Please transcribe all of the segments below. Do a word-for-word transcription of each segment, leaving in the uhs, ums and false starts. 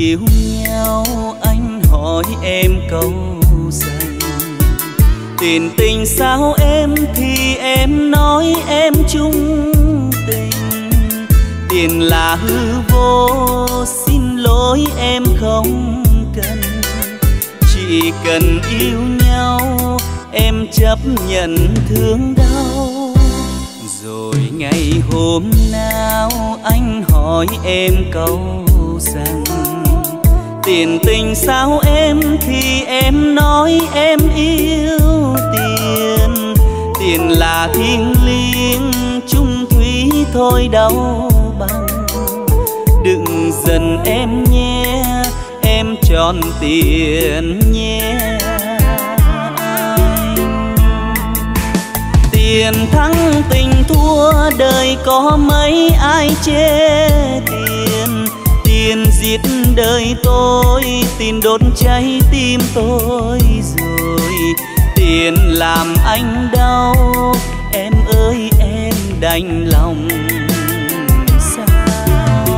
yêu nhau anh hỏi em câu rằng tiền tình sao em thì em nói em chung tình. Tiền là hư vô xin lỗi em không cần, chỉ cần yêu nhau em chấp nhận thương đau. Rồi ngày hôm nào anh hỏi em câu rằng tiền tình sao em thì em nói em yêu tiền. Tiền là thiêng liêng chung thủy thôi đâu bằng. Đừng giận em nhé, em tròn tiền nhé anh. Tiền thắng tình thua đời có mấy ai chê tiền. Tiền giết đời tôi, tiền đốt cháy tim tôi rồi. Tiền làm anh đau, em ơi em đành lòng sao.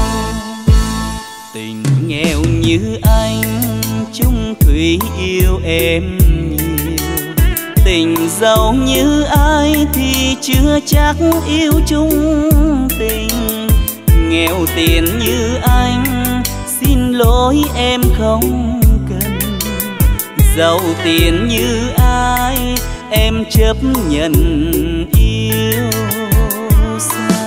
Tình nghèo như anh chung thủy yêu em nhiều. Tình giàu như ai thì chưa chắc yêu chung tình. Nghèo tiền như anh xin lỗi em không cần. Giàu tiền như ai em chấp nhận yêu xa.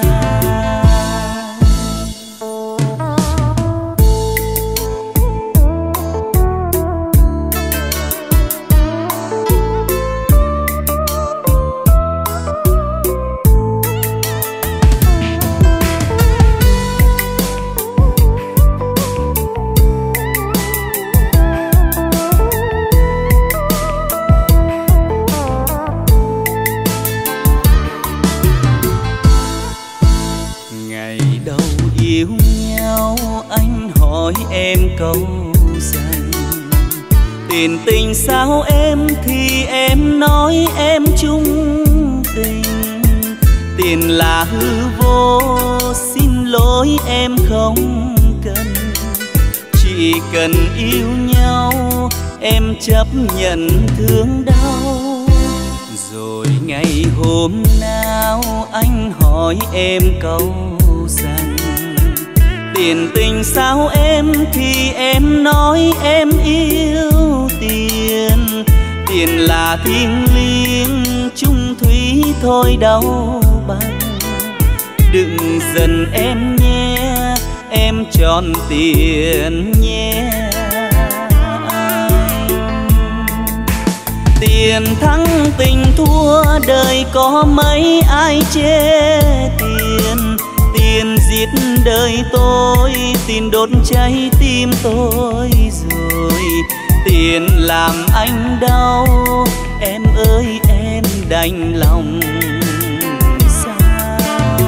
Em câu rằng tiền tình sao em thì em nói em chung tình. Tiền là hư vô xin lỗi em không cần, chỉ cần yêu nhau em chấp nhận thương đau. Rồi ngày hôm nào anh hỏi em câu rằng tiền tình sao em thì em nói em yêu tiền. Tiền là thiêng liêng chung thủy thôi đâu bằng. Đừng giận em nhé, em tròn tiền nhé anh. Tiền thắng tình thua đời có mấy ai chê tiền. Tiền giết đời tôi, tiền đốt cháy tim tôi rồi. Tiền làm anh đau, em ơi em đành lòng sao.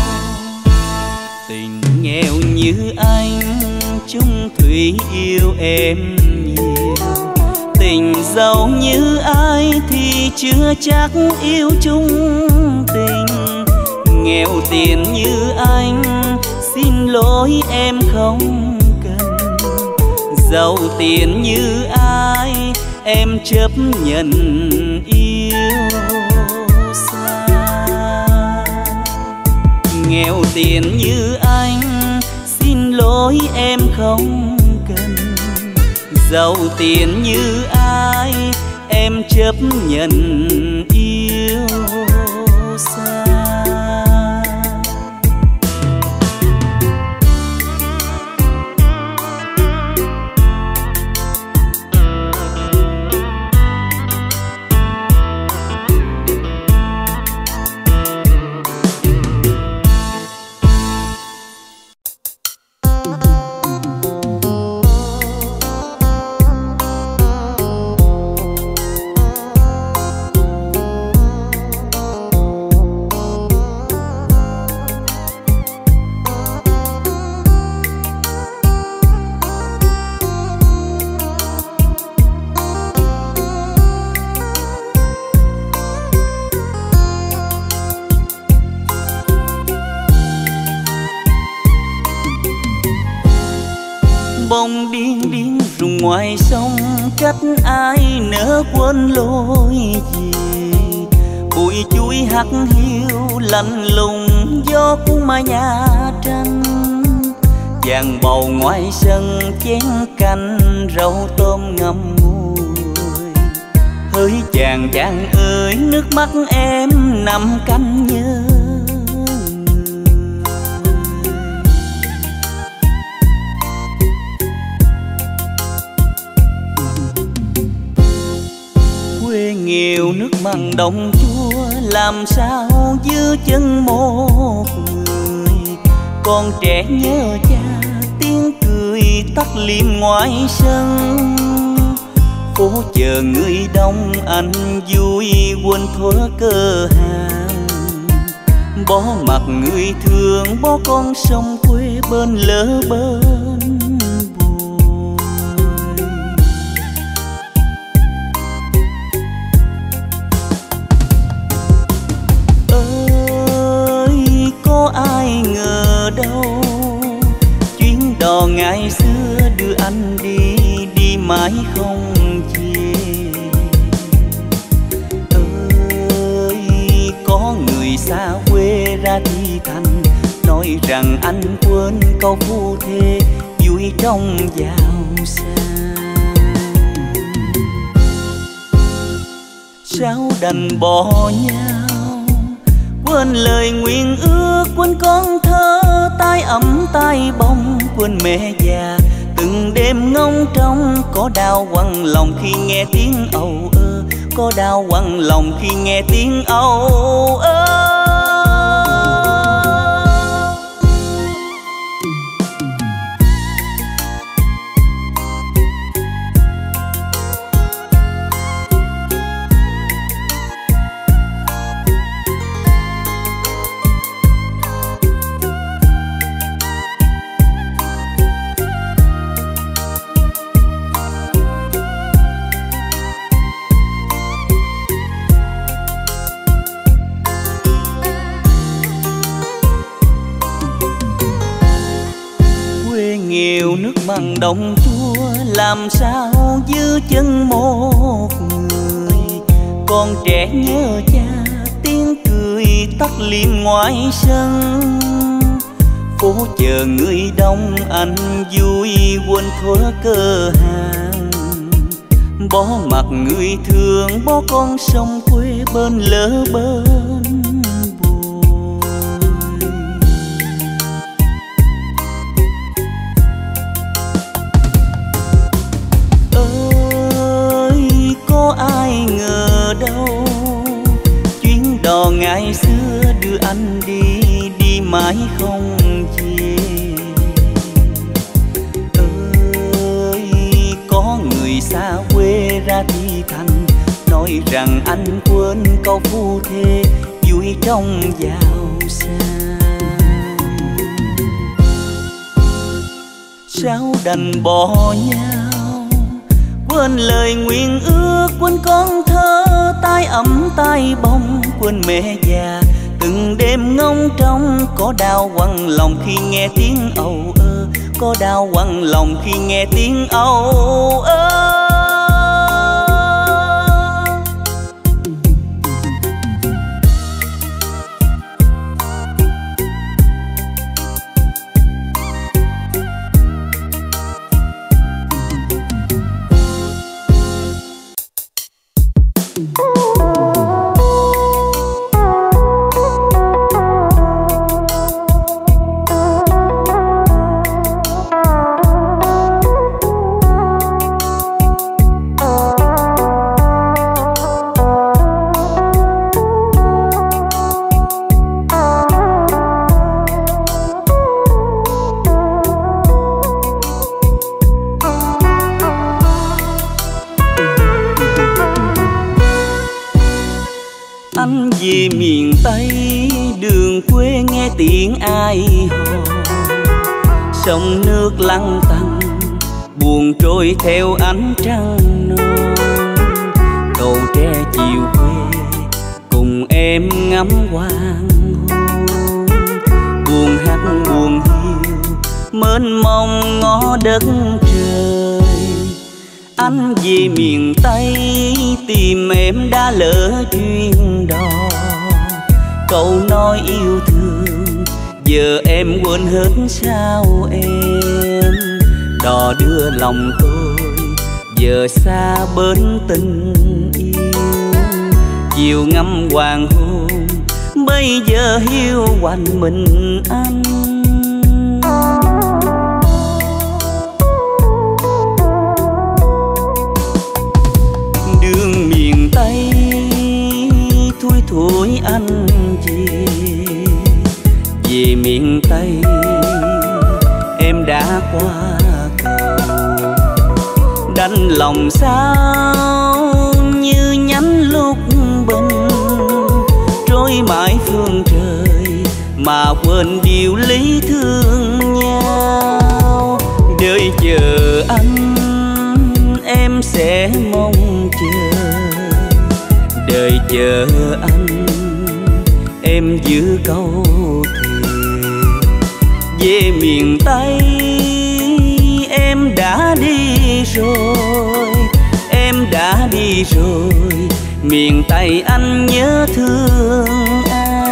Tình nghèo như anh chung thủy yêu em nhiều. Tình giàu như ai thì chưa chắc yêu chung tình. Nghèo tiền như anh xin lỗi em không cần. Giàu tiền như ai em chấp nhận yêu xa. Nghèo tiền như anh xin lỗi em không cần. Giàu tiền như ai em chấp nhận yêu xa. bông điên điên rụng ngoài sông, trách ai nỡ quên lối về. Bụi chuối hắt hiu lạnh lùng gió cuốn mà nhà tranh. Chàng bầu ngoài sân chén canh rau tôm ngâm mùi. Hỡi chàng chàng ơi nước mắt em nằm canh nhớ. Quê nghèo nước mặn đồng chua làm sao giữ chân một người. Con trẻ nhớ cha tiếng cười tắt liệm ngoài sân. Phố chờ người đông anh vui quên thuở cơ hàng. Bỏ mặt người thương bỏ con sông quê bên lỡ bên buồn. Ơi có ai ngờ đâu chuyến đò ngày xưa đưa anh đi, đi mãi không về. Ơi có người xa quê ra đi thành, nói rằng anh quên câu phu thê vui trong giàu xa. Sao đành bỏ nhau quên lời nguyện ước, quên con thơ tay ấm tay bông, quên mẹ già từng đêm ngóng trông. Có đau quặn lòng khi nghe tiếng âu ơ, có đau quặn lòng khi nghe tiếng âu ơ. Nghèo nước mặn đồng chua làm sao giữ chân một người. Con trẻ nhớ cha tiếng cười tắt liệm ngoài sân. Phố chờ người đông anh vui quên thuở cơ hàng. Bỏ mặt người thương bỏ con sông quê bên lỡ bên. Có ai ngờ đâu chuyến đò ngày xưa đưa anh đi, đi mãi không về. Ơi có người xa quê ra đi thành, nói rằng anh quên câu phu thê vui trong giàu xa. Sao đành bỏ nhau quên lời nguyện ước, quên con thơ tay ấm tay bông, quên mẹ già từng đêm ngóng trông. Có đau quặn lòng khi nghe tiếng âu ơ, có đau quặn lòng khi nghe tiếng âu ơ. Anh về miền Tây đường quê nghe tiếng ai hò, sông nước lăn tăn buồn trôi theo ánh trăng non. Cầu tre chiều quê cùng em ngắm hoàng hôn, buồn hát buồn hiu mênh mông ngó đất trời. Anh về miền Tây tìm em đã lỡ duyên đò. Câu nói yêu thương giờ em quên hết sao em. Đò đưa lòng tôi giờ xa bến tình yêu. Chiều ngắm hoàng hôn bây giờ hiu quạnh mình anh. Đường miền Tây thui thủi anh về. Về miền Tây em đã qua cầu. Đành lòng sao như nhánh lúc bình. Trôi mãi phương trời mà quên điều lý thương nhau. Đợi chờ anh em sẽ mong chờ. Đợi chờ anh em giữ câu thề. Về miền Tây em đã đi rồi. Em đã đi rồi miền Tây anh nhớ thương ai.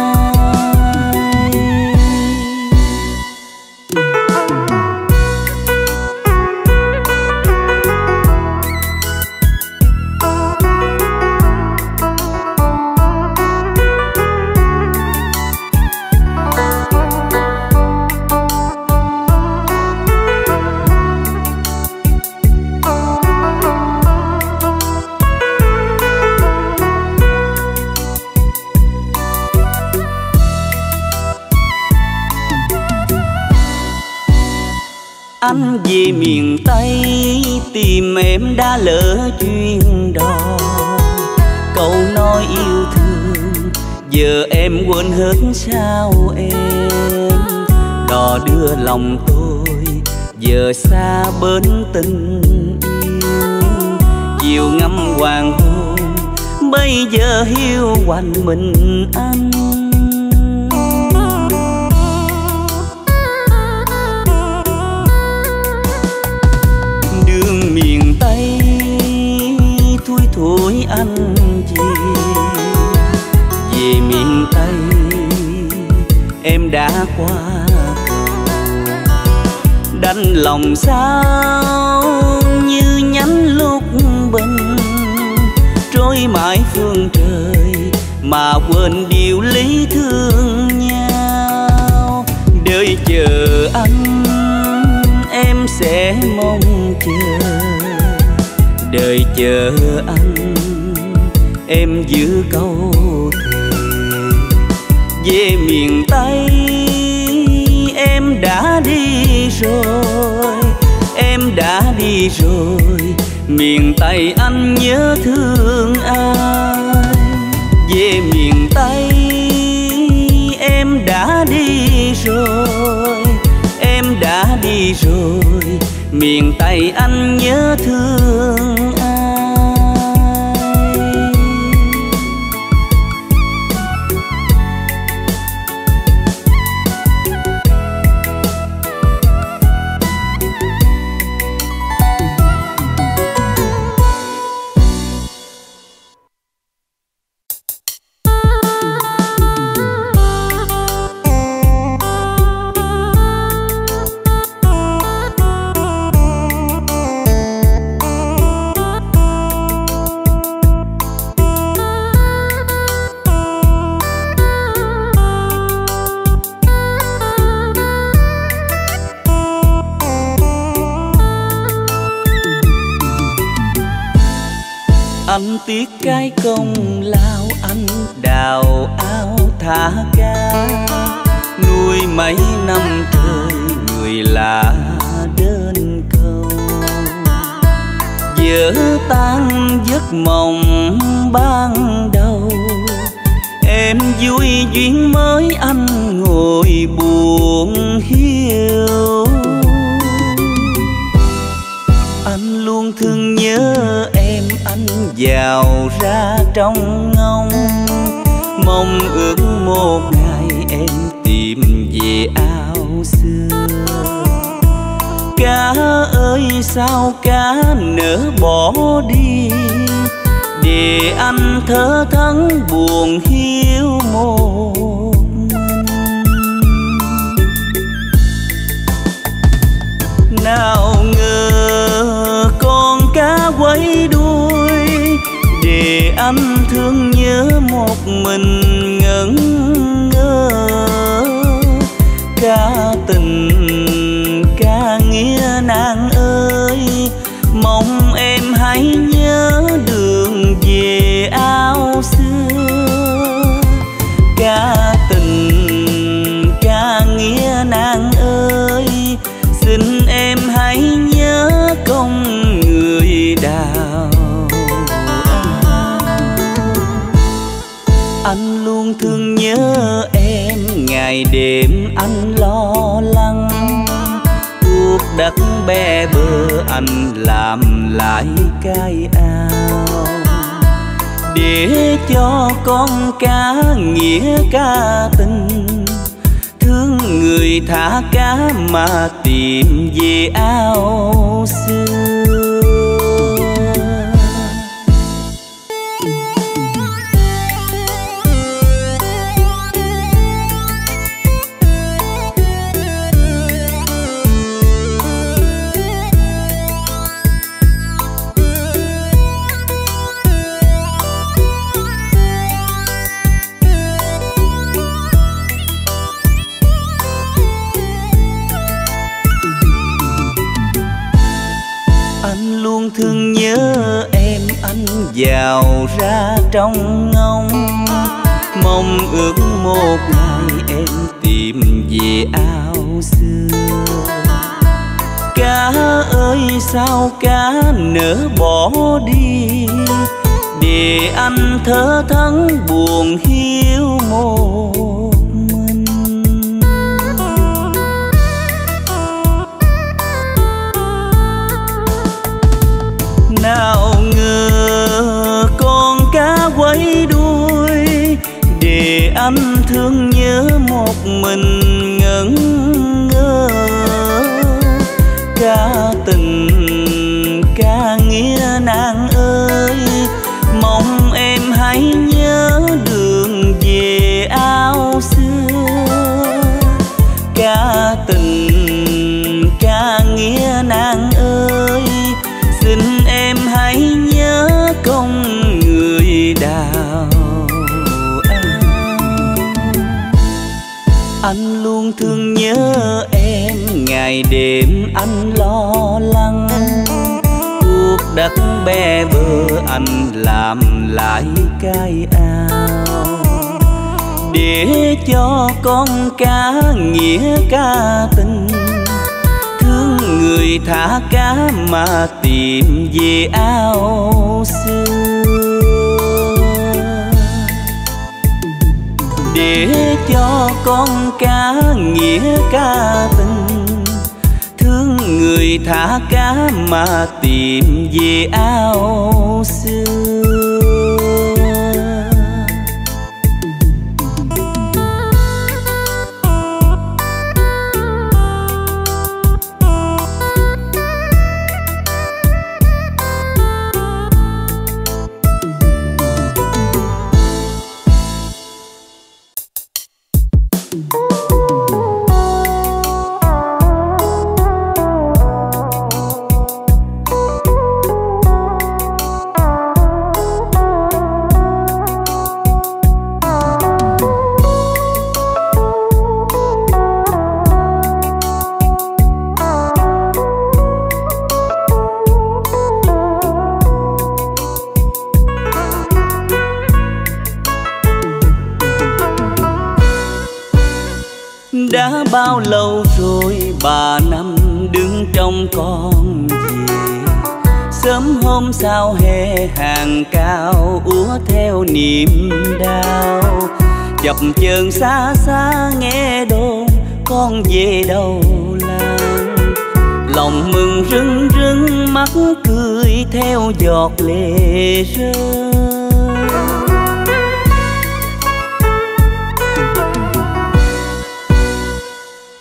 Anh về miền Tây tìm em đã lỡ duyên đò. Câu nói yêu thương giờ em quên hết sao em. Đò đưa lòng tôi giờ xa bến tình yêu. Chiều ngắm hoàng hôn bây giờ hiu quạnh mình anh. Miền Tây thui thủi anh về. Về miền Tây em đã qua cầu. Đành lòng sao như nhánh lúc bình. Trôi mãi phương trời mà quên điều lý thương nhau. Đợi chờ anh em sẽ mong chờ. Đợi chờ anh em giữ câu thề. Về miền Tây em đã đi rồi. Em đã đi rồi miền Tây anh nhớ thương ai. Về miền Tây em đã đi rồi. Em đã đi rồi miền Tây anh nhớ thương ai. Anh tiếc cái công lao anh đào ao thả cá. Nuôi mấy năm trời người lạ đến câu. Vỡ tan giấc mộng ban đầu. Em vui duyên mới anh ngồi buồn hiu. Anh luôn thương nhớ em, anh vào ra trong ngông. Mong ước một ngày em tìm về ao xưa. Cá ơi sao cá nỡ bỏ đi, để anh thở thẫn buồn hiu một mình. Nào ngờ con cá quay đuôi, để anh thương nhớ một mình ngẩn ngơ. Cá tình cá nghĩa nàng ơi, mong em hãy nhớ đường về ao xưa. Cá tình cá nghĩa nàng ơi, xin em hãy nhớ công người đào. Anh luôn thương nhớ em, ngày đêm anh lo lắng. Cuộc đất bé bơ anh làm lại cái ao, để cho con cá nghĩa cá tình. Thương người thả cá mà tìm về ao xưa. Thương nhớ em anh vào ra trong ngóng, mong ước một ngày em tìm về ao xưa. Cá ơi sao cá nỡ bỏ đi, để anh thở thẫn buồn hiu một mình. Nào ngờ con cá quay đuôi, để anh thương nhớ một mình ngẩn ngơ. Cá tình cá nghĩa nàng ơi, mong em hãy nhớ đường về ao xưa. Cá tình cá nghĩa nàng ơi, xin em hãy nhớ công người đào. Anh luôn thương nhớ em, ngày đêm anh lo lắng. Cuộc đất bé bơ anh làm lại cái ao, để cho con cá nghĩa cá tình. Thương người thả cá mà tìm về ao xưa, để cho con cá nghĩa cá tình. Thương người thả cá mà tìm về ao xưa. Đã bao lâu rồi bà năm đứng trong con về, sớm hôm sau hè hàng cao úa theo niềm đau. Chập chờn xa xa nghe đồn con về đầu làng, lòng mừng rưng rưng mắt cười theo giọt lệ rơi.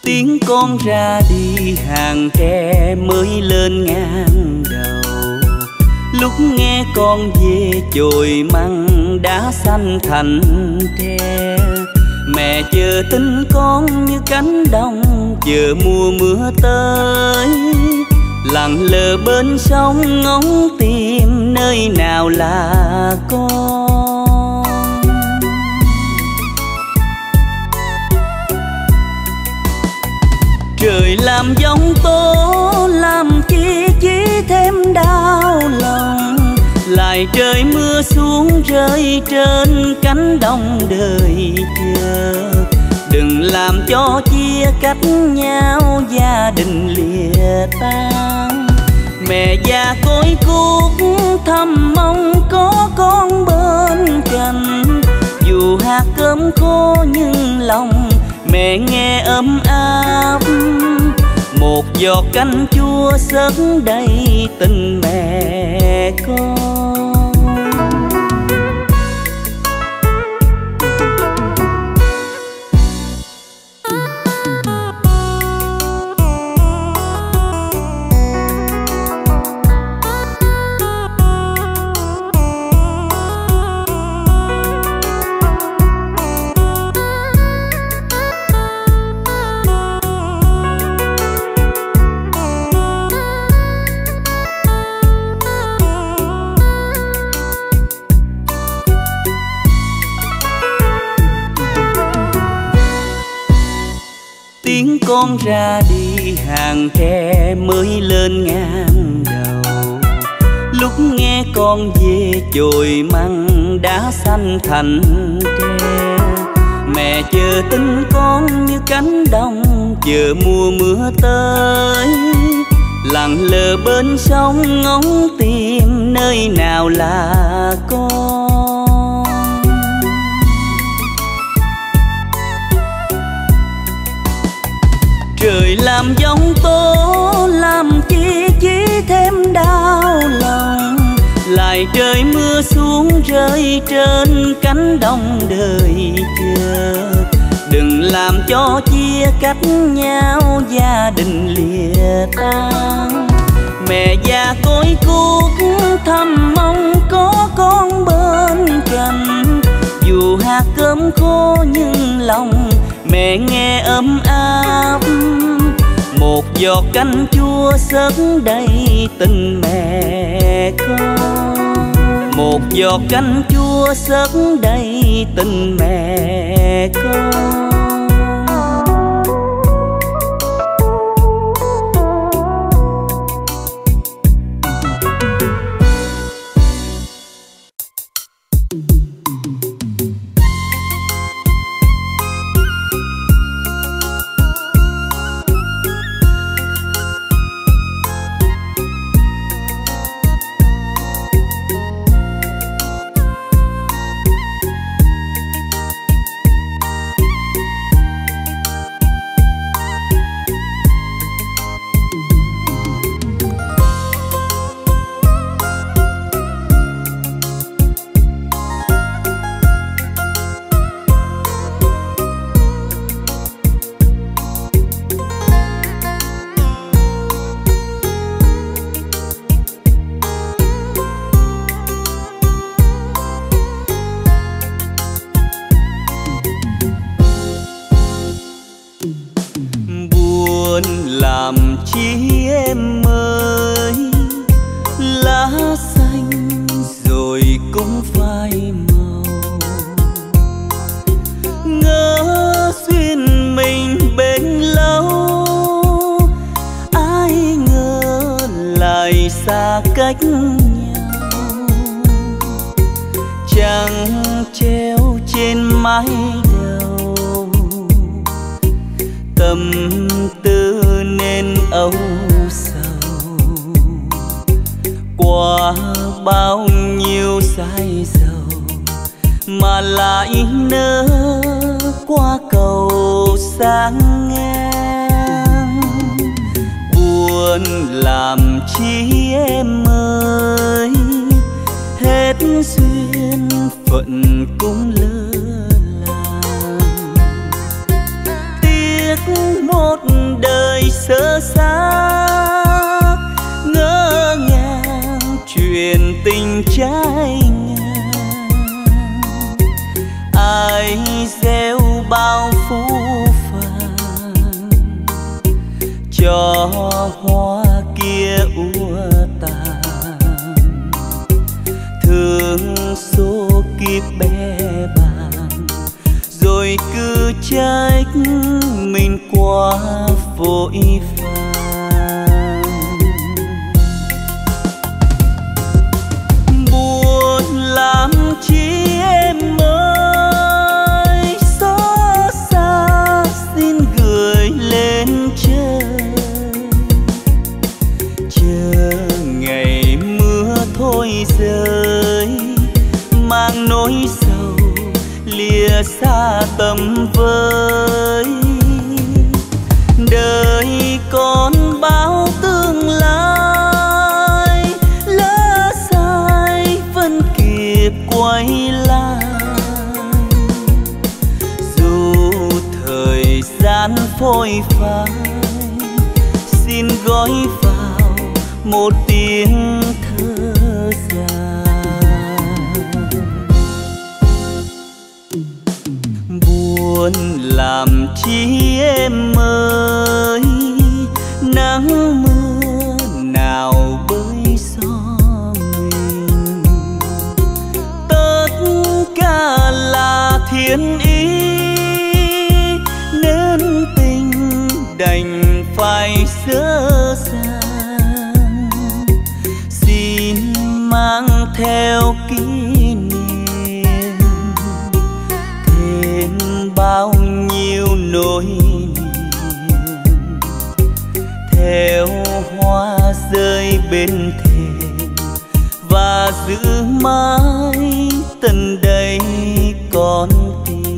Tiếng con ra đi hàng tre mới lên ngang đầu. Lúc nghe con về chồi măng đã xanh thành tre. Mẹ chờ tin con như cánh đồng chờ mùa mưa tới. Lặng lờ bên sông ngóng tìm nơi nào là con. Trời làm giông tố làm chi chỉ thêm đau lòng. Lại trời mưa xuống rơi trên cánh đồng đời chờ. Đừng làm cho chia cách nhau gia đình lìa tan. Mẹ già côi cút thầm mong có con bên cạnh. Dù hạt cơm khô nhưng lòng mẹ nghe ấm áp. Một giọt canh chua xớt đầy tình mẹ con. Tiếng con ra đi hàng tre mới lên ngang đầu. Lúc nghe con về chồi măng đã xanh thành tre. Mẹ chờ tin con như cánh đồng chờ mùa mưa tới. Lặng lờ bên sông ngóng tìm nơi nào là con. Trời làm giông tố làm chi chỉ thêm đau lòng. Lại trời mưa xuống rơi trên cánh đồng đời chờ. Đừng làm cho chia cách nhau gia đình lìa tan. Mẹ già côi cút thầm mong có con bên cạnh. Dù hạt cơm khô nhưng lòng mẹ nghe ấm áp. Một giọt canh chua xớt đầy tình mẹ con. Một giọt canh chua xớt đầy tình mẹ con. Làm chi em ơi, lá xanh rồi cũng phai màu. Ngỡ duyên mình bền lâu, ai ngờ lại xa cách nhau. Trăng treo trên mái đầu, tâm tư nên âu sầu. Qua bao nhiêu sai dầu mà lại nỡ qua cầu sang ngang. Buồn làm chi em ơi, hết duyên phận cũng lỡ làng. Tiếc một đời sơ xác, ngỡ ngàng chuyện tình trái ngang. Ai gieo bao phũ phàng cho hoa kia úa tàn, thương số kiếp bé bàng rồi cứ trách mình quá vội vàng. Buồn lắm chi em ơi, xót xa xin gửi lên trời, chờ ngày mưa thôi rơi, mang nỗi sầu lìa xa tầm với. Đời còn bao tương lai, lỡ sai vẫn kịp quay lại. Dù thời gian phôi phai, xin gói vào một tiếng thơ dài. Buồn làm chi em ơi, nắng mưa nào bới gió mình. Tất cả là thiên ý, nên tình đành phải dở dàng. Xin mang theo kỷ niệm thêm bao nhiêu nỗi niềm, theo hoa rơi bên thềm và giữ mãi tận đây con tim.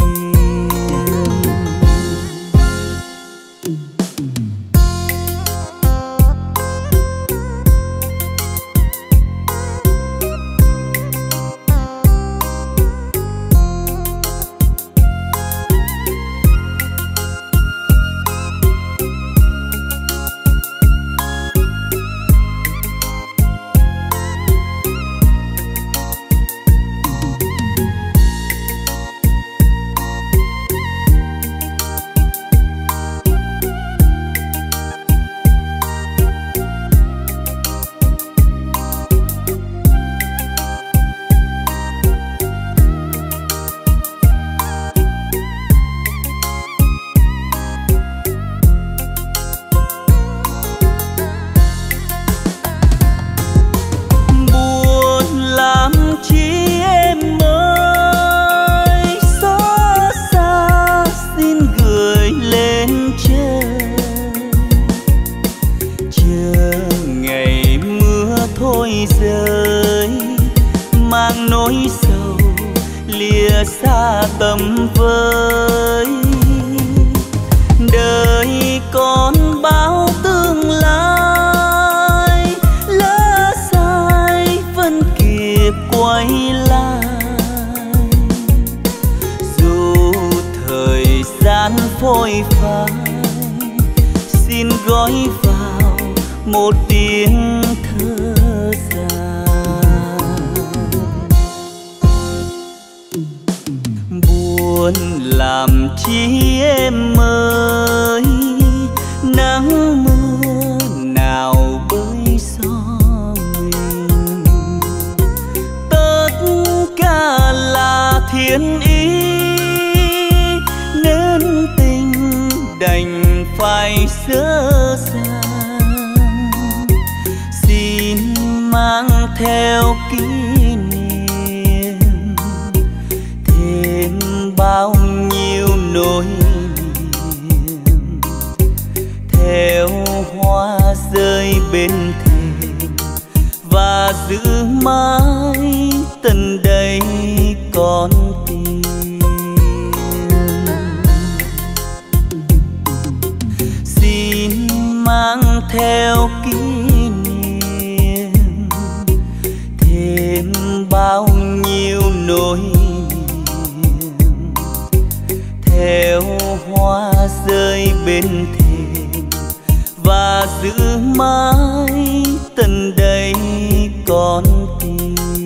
Nỗi sầu lìa xa tầm với. Đời còn bao tương lai, lỡ sai vẫn kịp quay lại. Dù thời gian phôi phai, xin gói vào một tiếng thơ dài. Buồn làm chi em ơi, nắng mưa nào bới gió mình. Tất cả là thiên ý, nên tình đành phải dở dàng. Xin mang theo kỷ niệm thêm bao nhiêu nỗi niềm, theo hoa rơi bên thềm và giữ mãi tận đây con tim. Xin mang theo kỷ niệm thêm bao nhiêu nỗi niềm, theo hoa rơi bên bên thềm và giữ mãi tận đây con tim.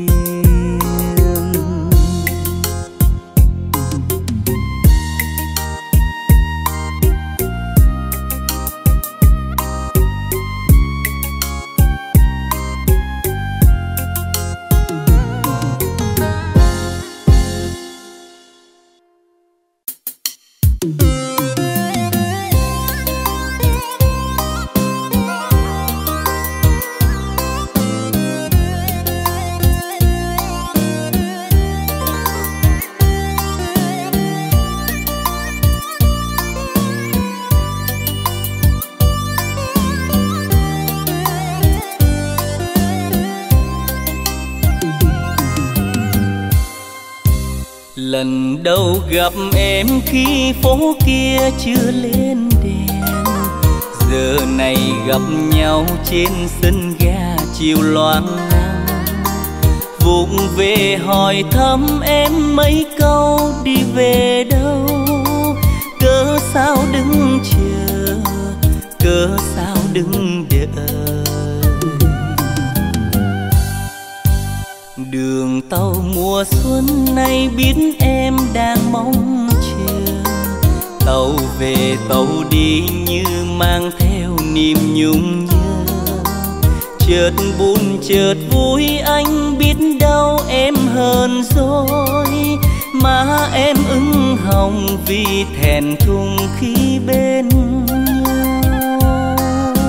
Lần đầu gặp em khi phố kia chưa lên đèn, giờ này gặp nhau trên sân ga chiều loáng nắng. Vụng về hỏi thăm em mấy câu đi về đâu, cớ sao đứng chờ, cớ sao đứng đợi. Đường tàu mùa xuân này biết em đang mong chờ, tàu về tàu đi như mang theo niềm nhung nhớ. Chợt buồn chợt vui anh biết đâu em hờn dỗi, mà em ửng hồng vì thẹn thùng khi bên nhau.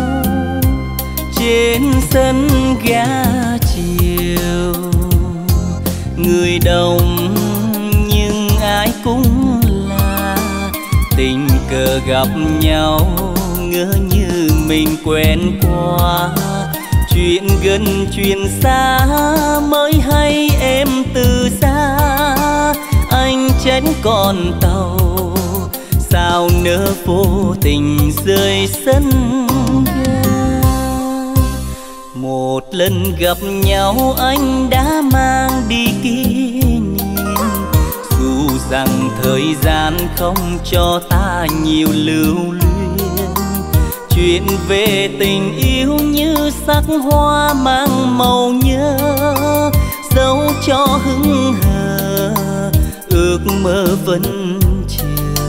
Trên sân ga chiều người đông nhưng ai cũng là tình cờ gặp nhau, ngỡ như mình quen qua. Chuyện gần chuyện xa mới hay em từ xa, anh tránh con tàu sao nỡ vô tình rơi sân ga. Một lần gặp nhau anh đã mang đi kỷ niệm, dù rằng thời gian không cho ta nhiều lưu luyến. Chuyện về tình yêu như sắc hoa mang màu nhớ, dẫu cho hững hờ ước mơ vẫn chờ.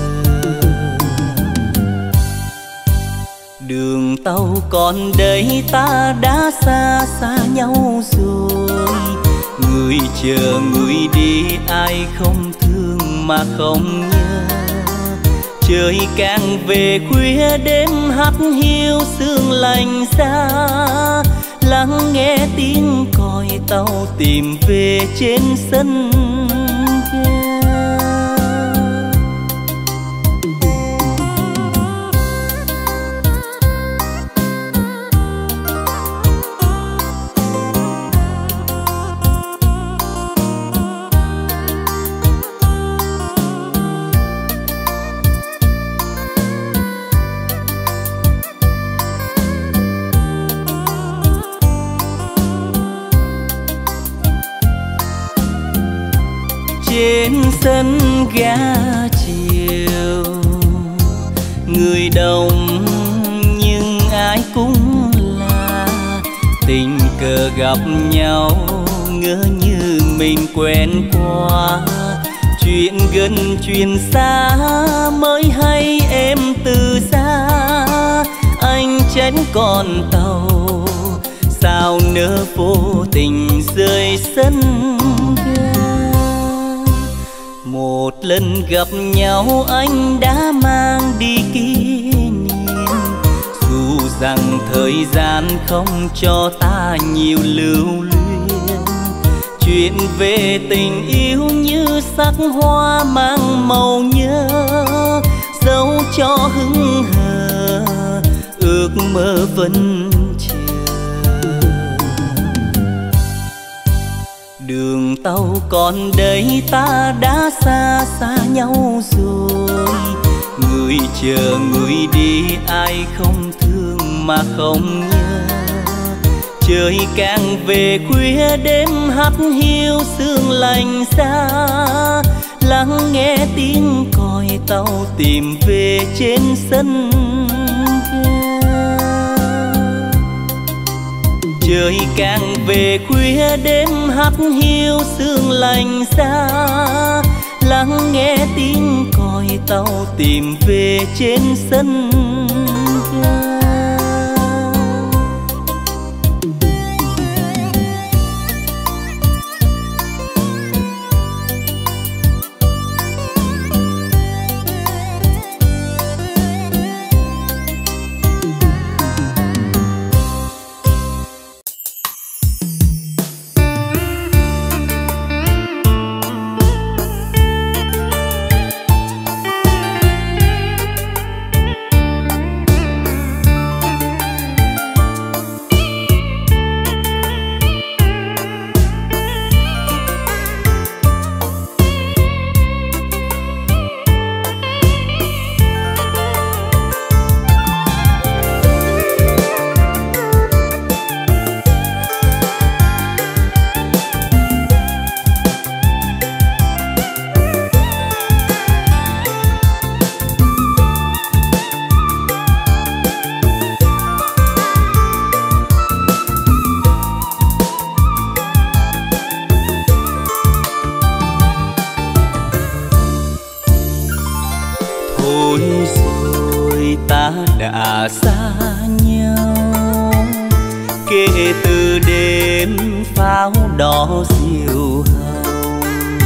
Đường tàu còn đây ta đã xa xa nhau rồi, người chờ người đi ai không thương mà không nhớ. Trời càng về khuya đêm hắt hiu sương lạnh xa, lắng nghe tiếng còi tàu tìm về trên sân ga. Trên sân ga chiều người đông nhưng ai cũng là tình cờ gặp nhau, ngỡ như mình quen qua. Chuyện gần chuyện xa mới hay em từ xa, anh tránh con tàu sao nỡ vô tình rơi sân ga. Một lần gặp nhau anh đã mang đi kỷ niệm, dù rằng thời gian không cho ta nhiều lưu luyến. Chuyện về tình yêu như sắc hoa mang màu nhớ, dẫu cho hững hờ ước mơ vẫn chờ. Đường tàu còn đây ta đã xa xa nhau rồi, người chờ người đi ai không thương mà không nhớ. Trời càng về khuya đêm hắt hiu sương lạnh xa, lắng nghe tiếng còi tàu tìm về trên sân ga. Trời càng về khuya đêm hắt hiu sương lạnh xa, lắng nghe tiếng còi tàu tìm về trên sân ga. Đã xa nhau kể từ đêm pháo đỏ diều hồng.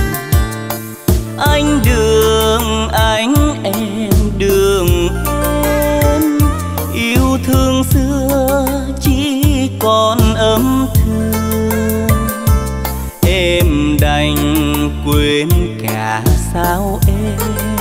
Anh đường anh em đường em, yêu thương xưa chỉ còn âm thương. Em đành quên cả sao em,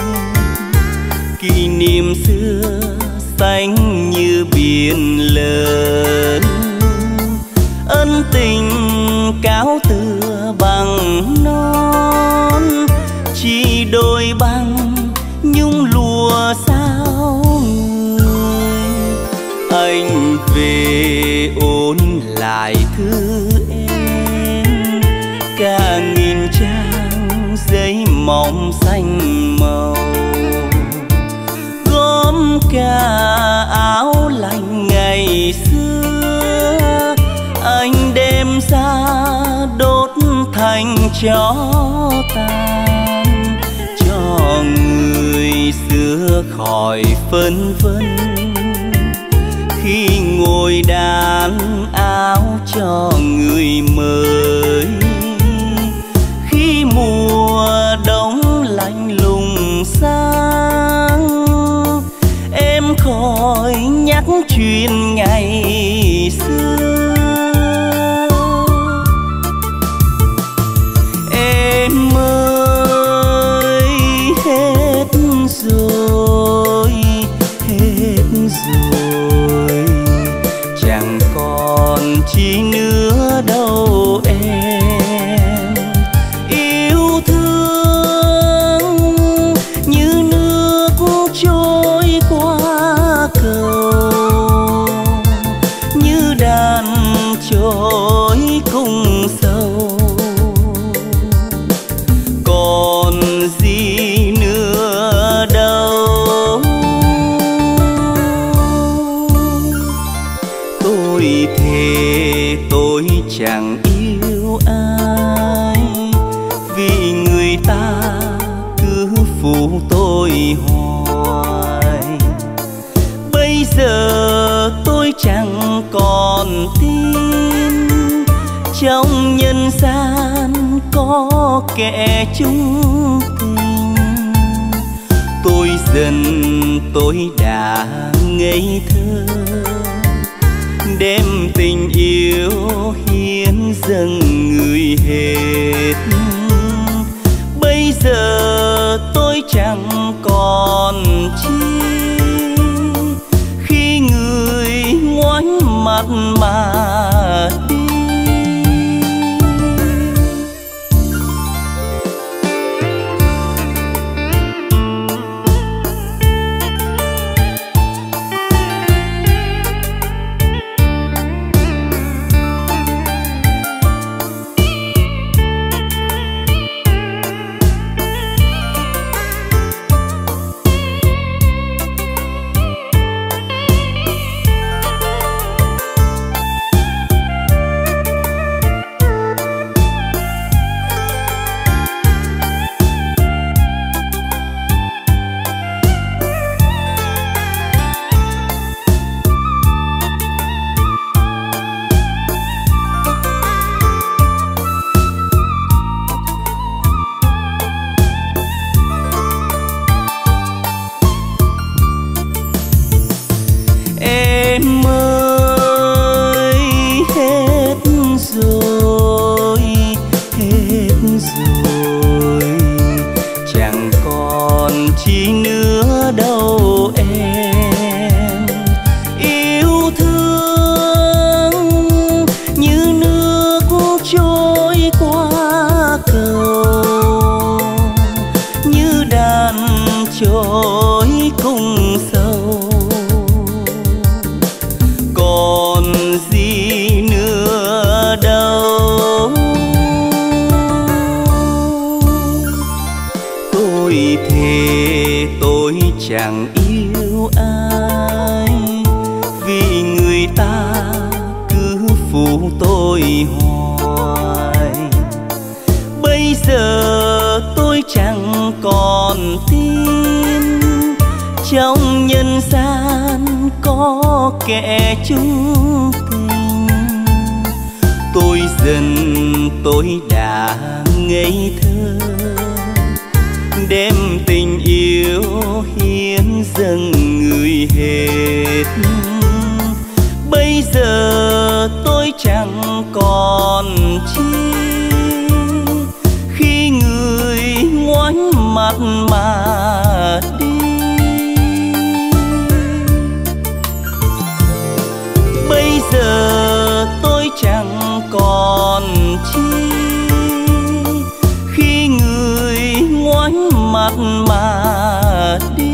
kỷ niệm xưa xanh như biển lớn. Ân tình cáo tựa bằng non, chỉ đôi bằng nhung lụa sao người. Anh về ôn lại thư em, cả nghìn trang giấy mỏng xanh màu. Gom cả áo lạnh ngày xưa, anh đem ra đốt thành tro tàn, cho người xưa khỏi phân vân khi ngồi đàn áo cho người mới. Khi mùa đông lạnh lùng sang, em khỏi nhắc chuyện ngày xưa. Em ơi hết rồi, hết rồi, chẳng còn chi nữa đâu em. Yêu thương như nước trôi qua cầu, như đàn trôi cùng sâu. Còn gì nữa đâu, tôi thề tôi chẳng yêu ai, vì người ta cứ phụ tôi hoài. Bây giờ tôi chẳng còn tin trong nhân gian có kẻ chung tình. Tôi dần tôi đã ngây thơ, đem tình yêu hiến dâng người hết. Bây giờ tôi chẳng còn chi khi người ngoảnh mặt mà đi. phụ tôi hoài. Bây giờ tôi chẳng còn tin trong nhân gian có kẻ chung tình. Tôi dần tôi đã ngây thơ đem tình yêu hiến dâng người hết. Bây giờ tôi chẳng còn chi khi người ngoảnh mặt mà đi. Bây giờ tôi chẳng còn chi khi người ngoảnh mặt mà đi.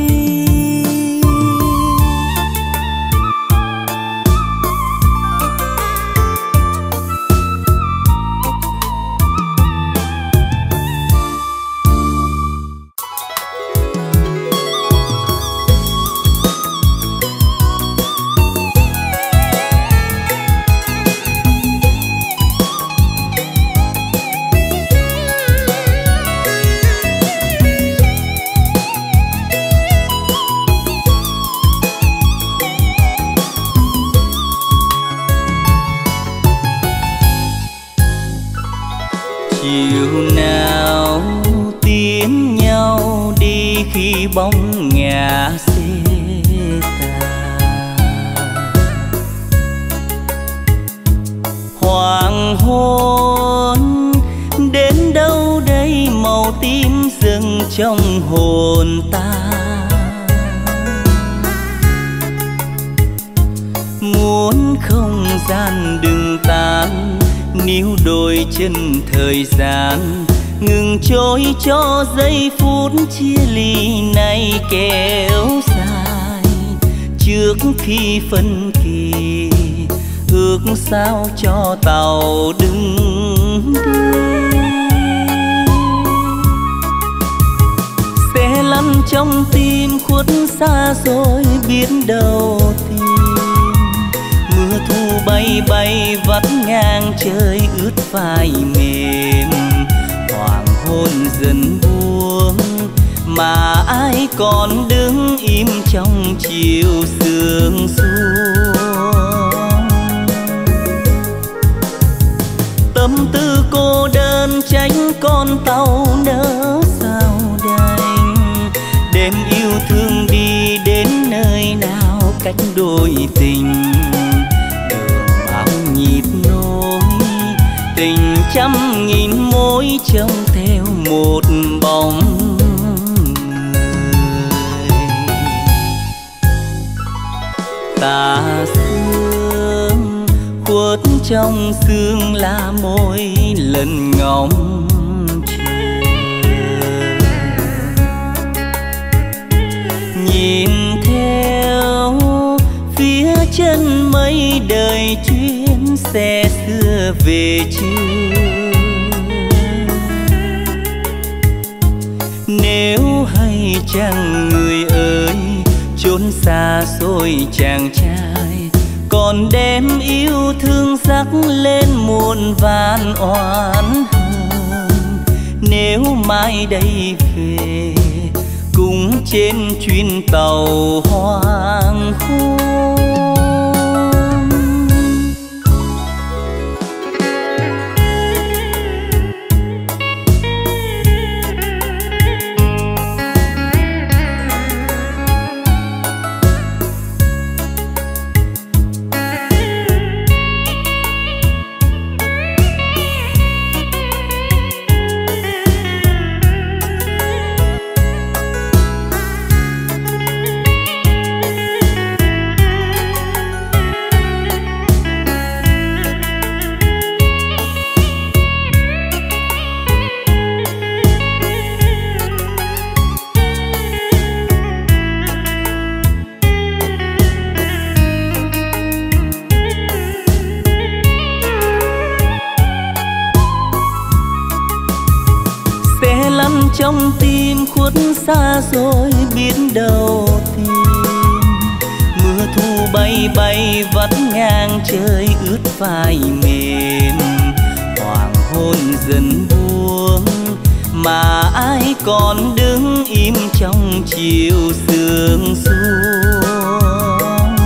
Khi bóng ngả xê tà, hoàng hôn đến đâu đây màu tím dâng trong hồn ta. Muốn không gian đừng tan, níu đôi chân thời gian ngừng trôi cho giây phút chia ly này kéo dài. Trước khi phân kỳ ước sao cho tàu đừng đi, sẽ lăn trong tim khuất xa rồi biết đâu tìm. Mưa thu bay bay vắt ngang trời ướt vai mềm. Hoàng hôn dần buông mà ai còn đứng im trong chiều sương xuống. Tâm tư cô đơn tránh con tàu nỡ sao đành. Đêm yêu thương đi đến nơi nào cách đôi tình. Đường bao nhịp nối tình trăm nghìn mối trông theo một bóng người. Tà sương khuất trong sương là mỗi lần ngóng chờ. Nhìn theo phía chân mây đời chuyến xe xưa về chưa. Nếu hay chăng người ơi chốn xa xôi chàng trai còn đem yêu thương dắt lên muôn vàn oán hờn. Nếu mai đây về cùng trên chuyến tàu hoàng hôn. Trong tim khuất xa rồi biết đâu tìm. Mưa thu bay bay vắt ngang trời ướt vai mềm. Hoàng hôn dần buông mà ai còn đứng im trong chiều sương xuống.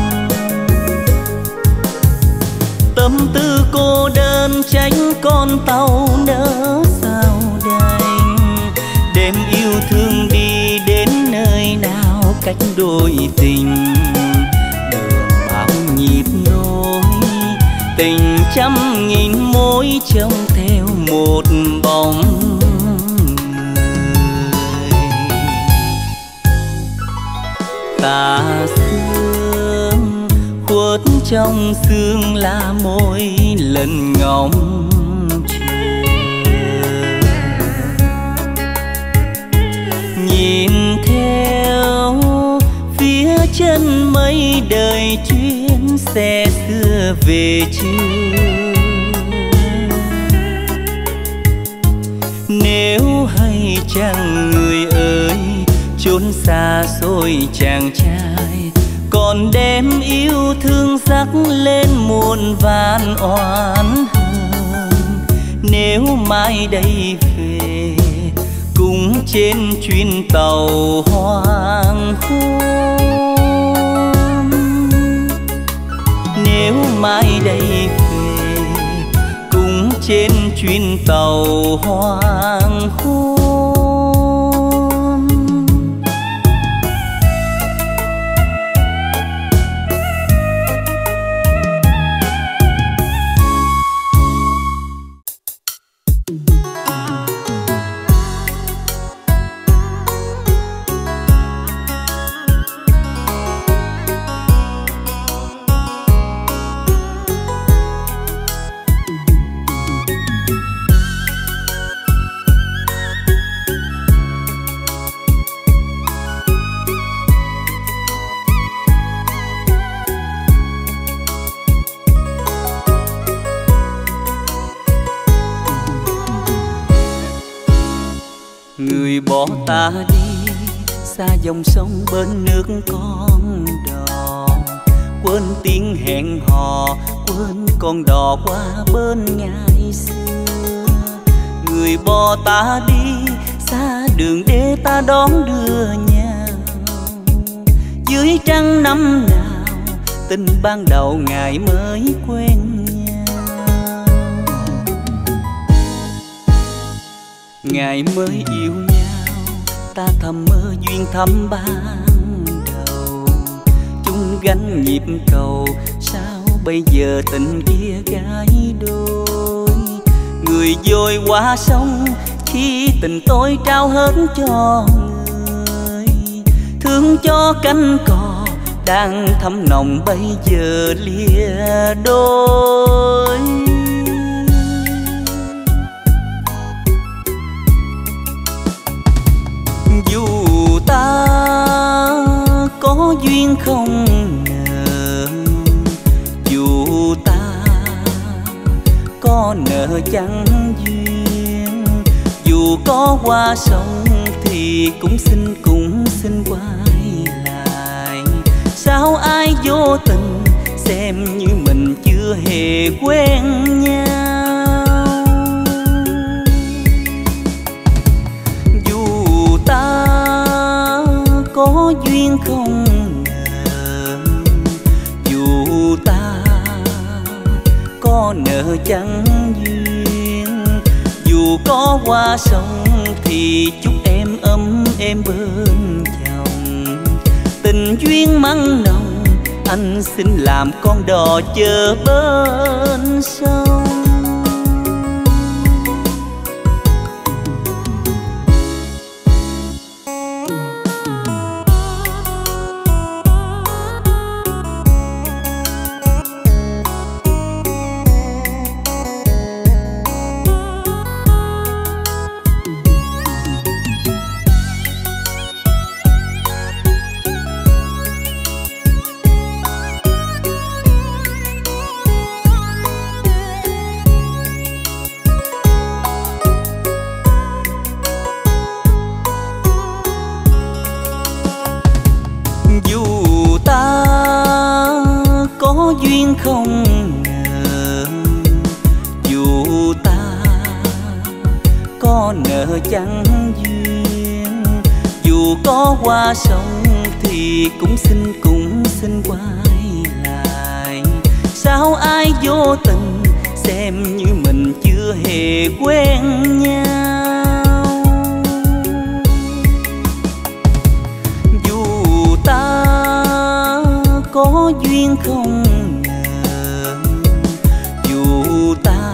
Tâm tư cô đơn tránh con tàu nỡ sao đành. Đêm yêu thương đi đến nơi nào cách đôi tình. Đường bao nhịp nối tình trăm nghìn mối trông theo một bóng người. Tà sương khuất trong sương là mỗi lần ngóng chờ. Nhìn theo phía chân mây đời chuyến xe xưa về chưa. Nếu hay chăng người ơi chốn xa xôi chàng trai còn đem yêu thương dắt lên muôn vàn oán hờn. Nếu mai đây về cùng trên chuyến tàu hoàng hôn. Nếu mai đây về cùng trên chuyến tàu hoàng hôn. Người bỏ ta đi xa dòng sông bên nước con đò. Quên tiếng hẹn hò, quên con đò qua bên ngày xưa. Người bỏ ta đi xa đường để ta đón đưa nhau. Dưới trăng năm nào tình ban đầu ngày mới quen nhau. Ngày mới yêu nhau ta thầm mơ duyên thắm ban đầu. Chung gánh nhịp cầu sao bây giờ tình kia gái đôi. Người vội qua sông khi tình tôi trao hết cho người. Thương cho cánh cò đang thắm nồng bây giờ lìa đôi. Dù ta có duyên không nợ, dù ta có nợ chẳng duyên, dù có qua sông thì cũng xin cũng xin quay lại. Sao ai vô tình xem như mình chưa hề quen nhau. Dù ta có duyên không nợ, dù ta có nợ chẳng duyên, dù có qua sông thì chúc em ấm êm bên chồng. Tình duyên mặn nồng anh xin làm con đò chờ bên sông. có nợ chẳng duyên. Dù có qua sông thì cũng xin cũng xin quay lại. Sao ai vô tình xem như mình chưa hề quen nhau. Dù ta có duyên không ngờ, dù ta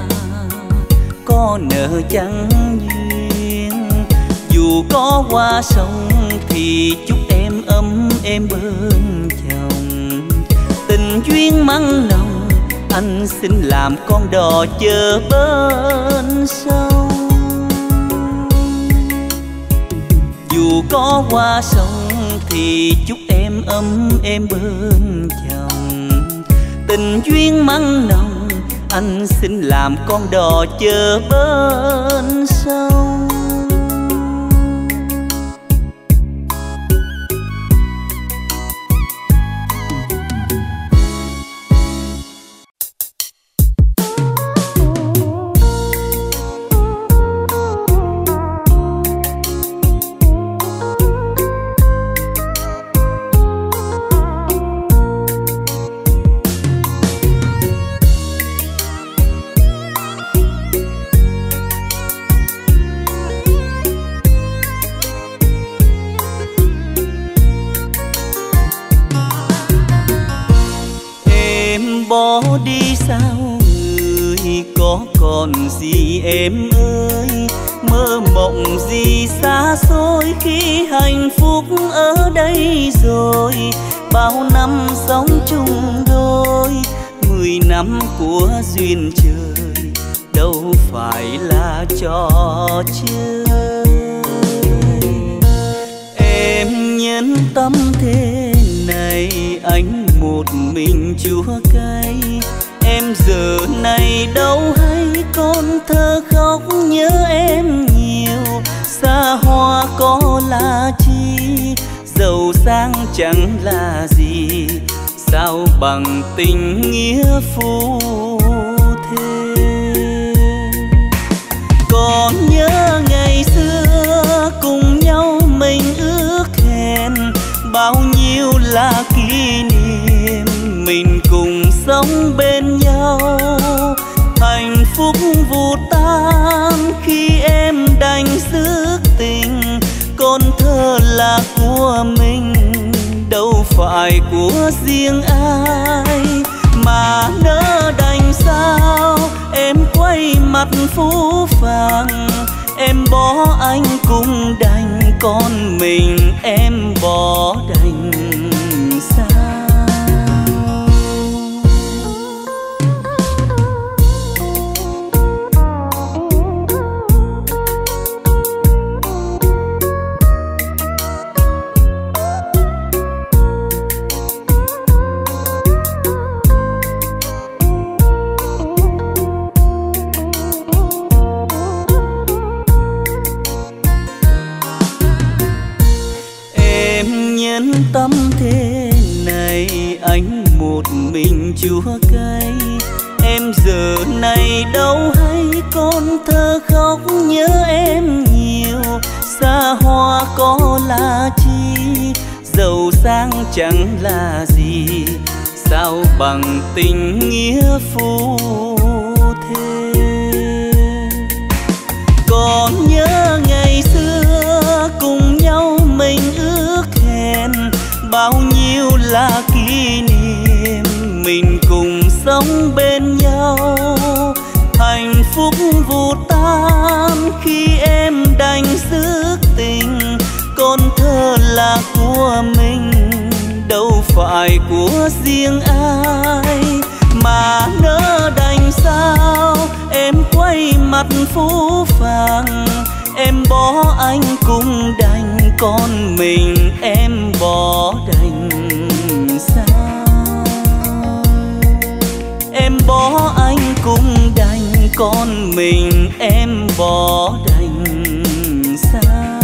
có nợ chẳng duyên, dù có qua sông thì chúc em ấm êm bên chồng. Tình duyên mặn nồng anh xin làm con đò chờ bên sông. Dù có qua sông thì chúc em ấm êm bên chồng. Tình duyên mặn nồng anh xin làm con đò chờ bên sông. Bỏ đi sao người có còn gì em ơi. Mơ mộng gì xa xôi khi hạnh phúc ở đây rồi. Bao năm sống chung đôi, mười năm của duyên trời đâu phải là trò chơi. Em nhẫn tâm thế này anh một mình chúa cay. Em giờ này đâu hay con thơ khóc nhớ em nhiều. Xa hoa có là chi, giàu sang chẳng là gì. Sao bằng tình nghĩa phu thê. Còn nhớ ngày xưa cùng nhau mình ước hẹn. Bao nhiêu là kỷ niệm mình cùng sống bên nhau. Hạnh phúc vụt tan khi em đành sức tình. Con thơ là của mình đâu phải của riêng ai. Mà nỡ đành sao em quay mặt phũ phàng. Em bỏ anh cũng đành, con mình em bỏ đành sao. Tâm thế này anh một mình chúa cay. Em giờ này đâu hay con thơ khóc nhớ em nhiều. Xa hoa có là chi, giàu sang chẳng là gì. Sao bằng tình nghĩa phu thê. Còn nhớ ngày xưa cùng nhau mình ước hẹn. Bao nhiêu là kỷ niệm mình cùng sống bên nhau. Hạnh phúc vụt tan khi em đành sức tình. Con thơ là của mình đâu phải của riêng ai. Mà nỡ đành sao em quay mặt phũ phàng. Em bỏ anh cũng đành, con mình em bỏ đành sao. Em bỏ anh cũng đành, con mình em bỏ đành sao.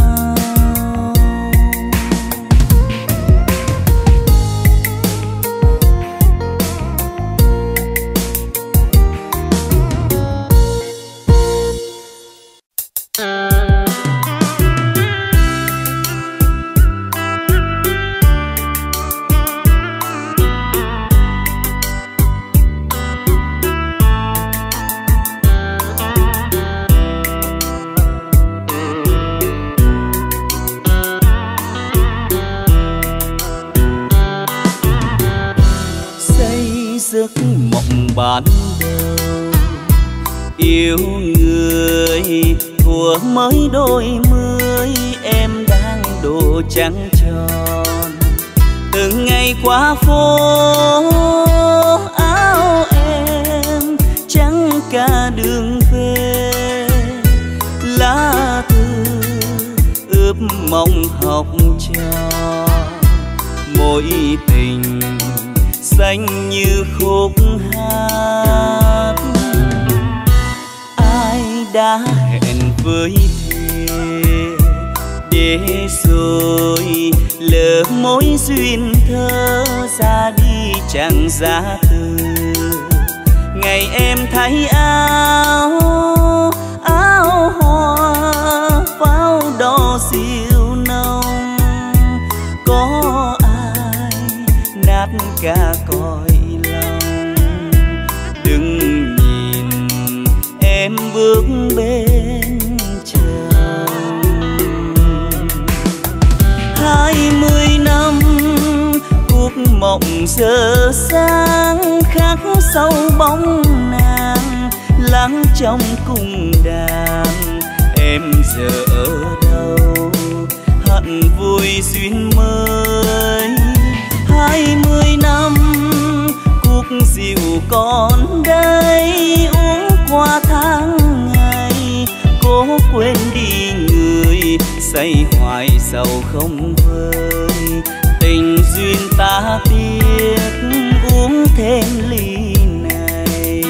ban đầu. Yêu người thuở mới đôi mươi, em đang độ trắng tròn. Từng ngày qua phố áo em trắng cả đường về. Lá thư ướp mong học trò, mối tình xanh như khúc hát. Ai đã hẹn với thề để rồi lỡ mối duyên thơ ra đi chẳng giá từ. Ngày em thấy áo áo hoa pháo đỏ siêu nồng, có ai nát cả cõi lòng. Đừng nhìn em bước bên chồng. Hai mươi năm cuộc mộng giờ sáng, khắc sâu bóng nàng lắng trong cung đàn. Em giờ ở đâu hận vui duyên mới. Hai mươi năm cuộc rượu còn đây, uống qua tháng ngày cố quên đi người say hoài sầu không vơi. Tình duyên ta tiếc uống thêm ly này.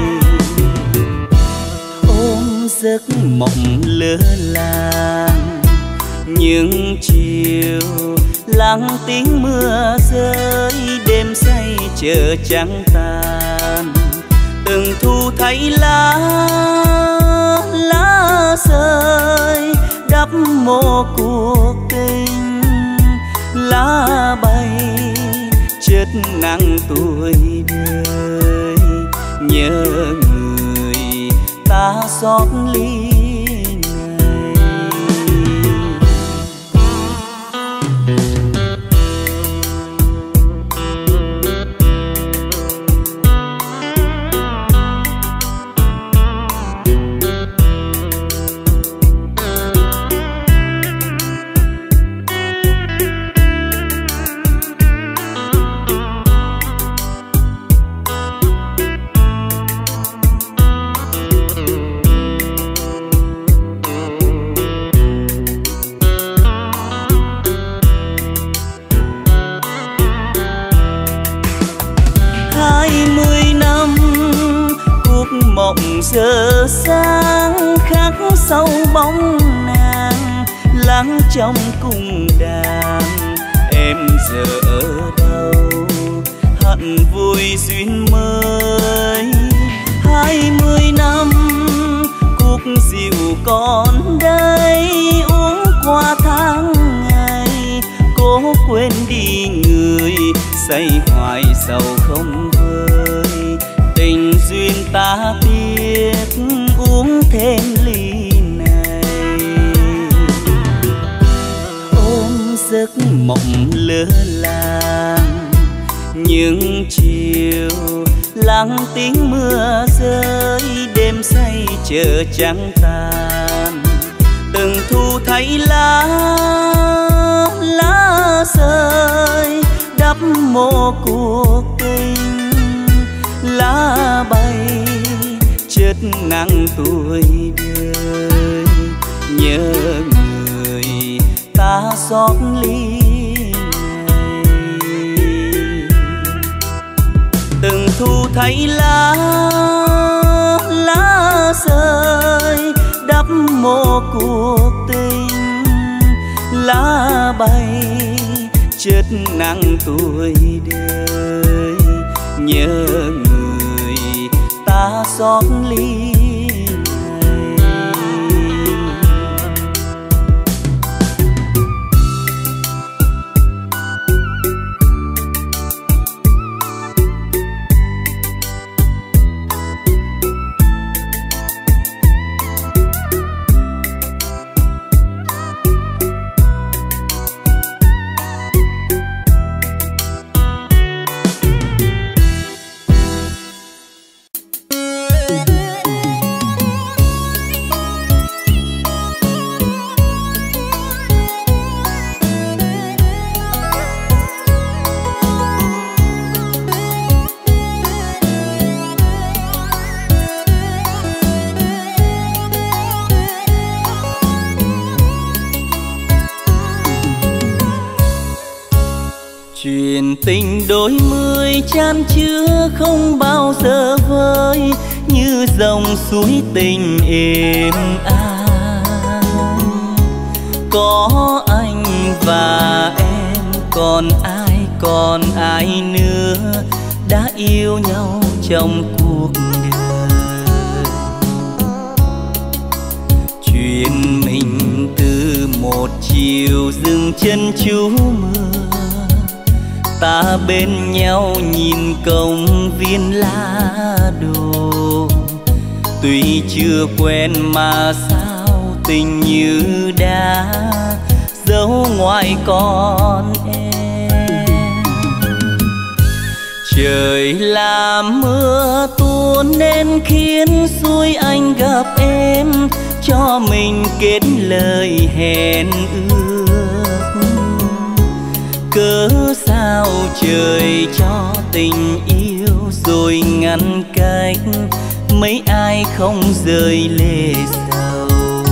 Ôm giấc mộng lơ làng những chiều lắng tiếng mưa rơi, đêm say chờ trắng tàn. Từng thu thấy lá lá rơi đắp mô cuộc tình. Lá bay chết nắng tuổi đời, nhớ người ta xót ly. Mộng giờ sáng khắc sâu bóng nàng lắng trong cung đàn. Em giờ ở đâu hận vui duyên mới. Hai mươi năm cuộc rượu còn đây, uống qua tháng ngày cố quên đi người say hoài sầu không vơi. Tình duyên ta tiếc uống thêm ly này. Ôm giấc mộng lơ làng những chiều lắng tiếng mưa rơi, đêm say chờ trắng tàn. Từng thu thấy lá lá rơi đắp mô cuộc tình. Lá bay chết nắng tuổi đời, nhớ người ta xót ly này. Từng thu thấy lá lá rơi đắp mô cuộc tình. Lá bay chết nắng tuổi đời, nhớ người ta xót ly này. Tình đôi mươi chan chứa không bao giờ vơi, như dòng suối tình êm ái. Có anh và em, còn ai còn ai nữa đã yêu nhau trong cuộc đời. Chuyện mình từ một chiều dừng chân trú mưa, ta bên nhau nhìn công viên lá đồ. Tuy chưa quen mà sao tình như đã dấu ngoài con em. Trời làm mưa tuôn nên khiến xuôi anh gặp em, cho mình kết lời hẹn ước. Cớ sao trời cho tình yêu rồi ngăn cách, mấy ai không rơi lệ sầu.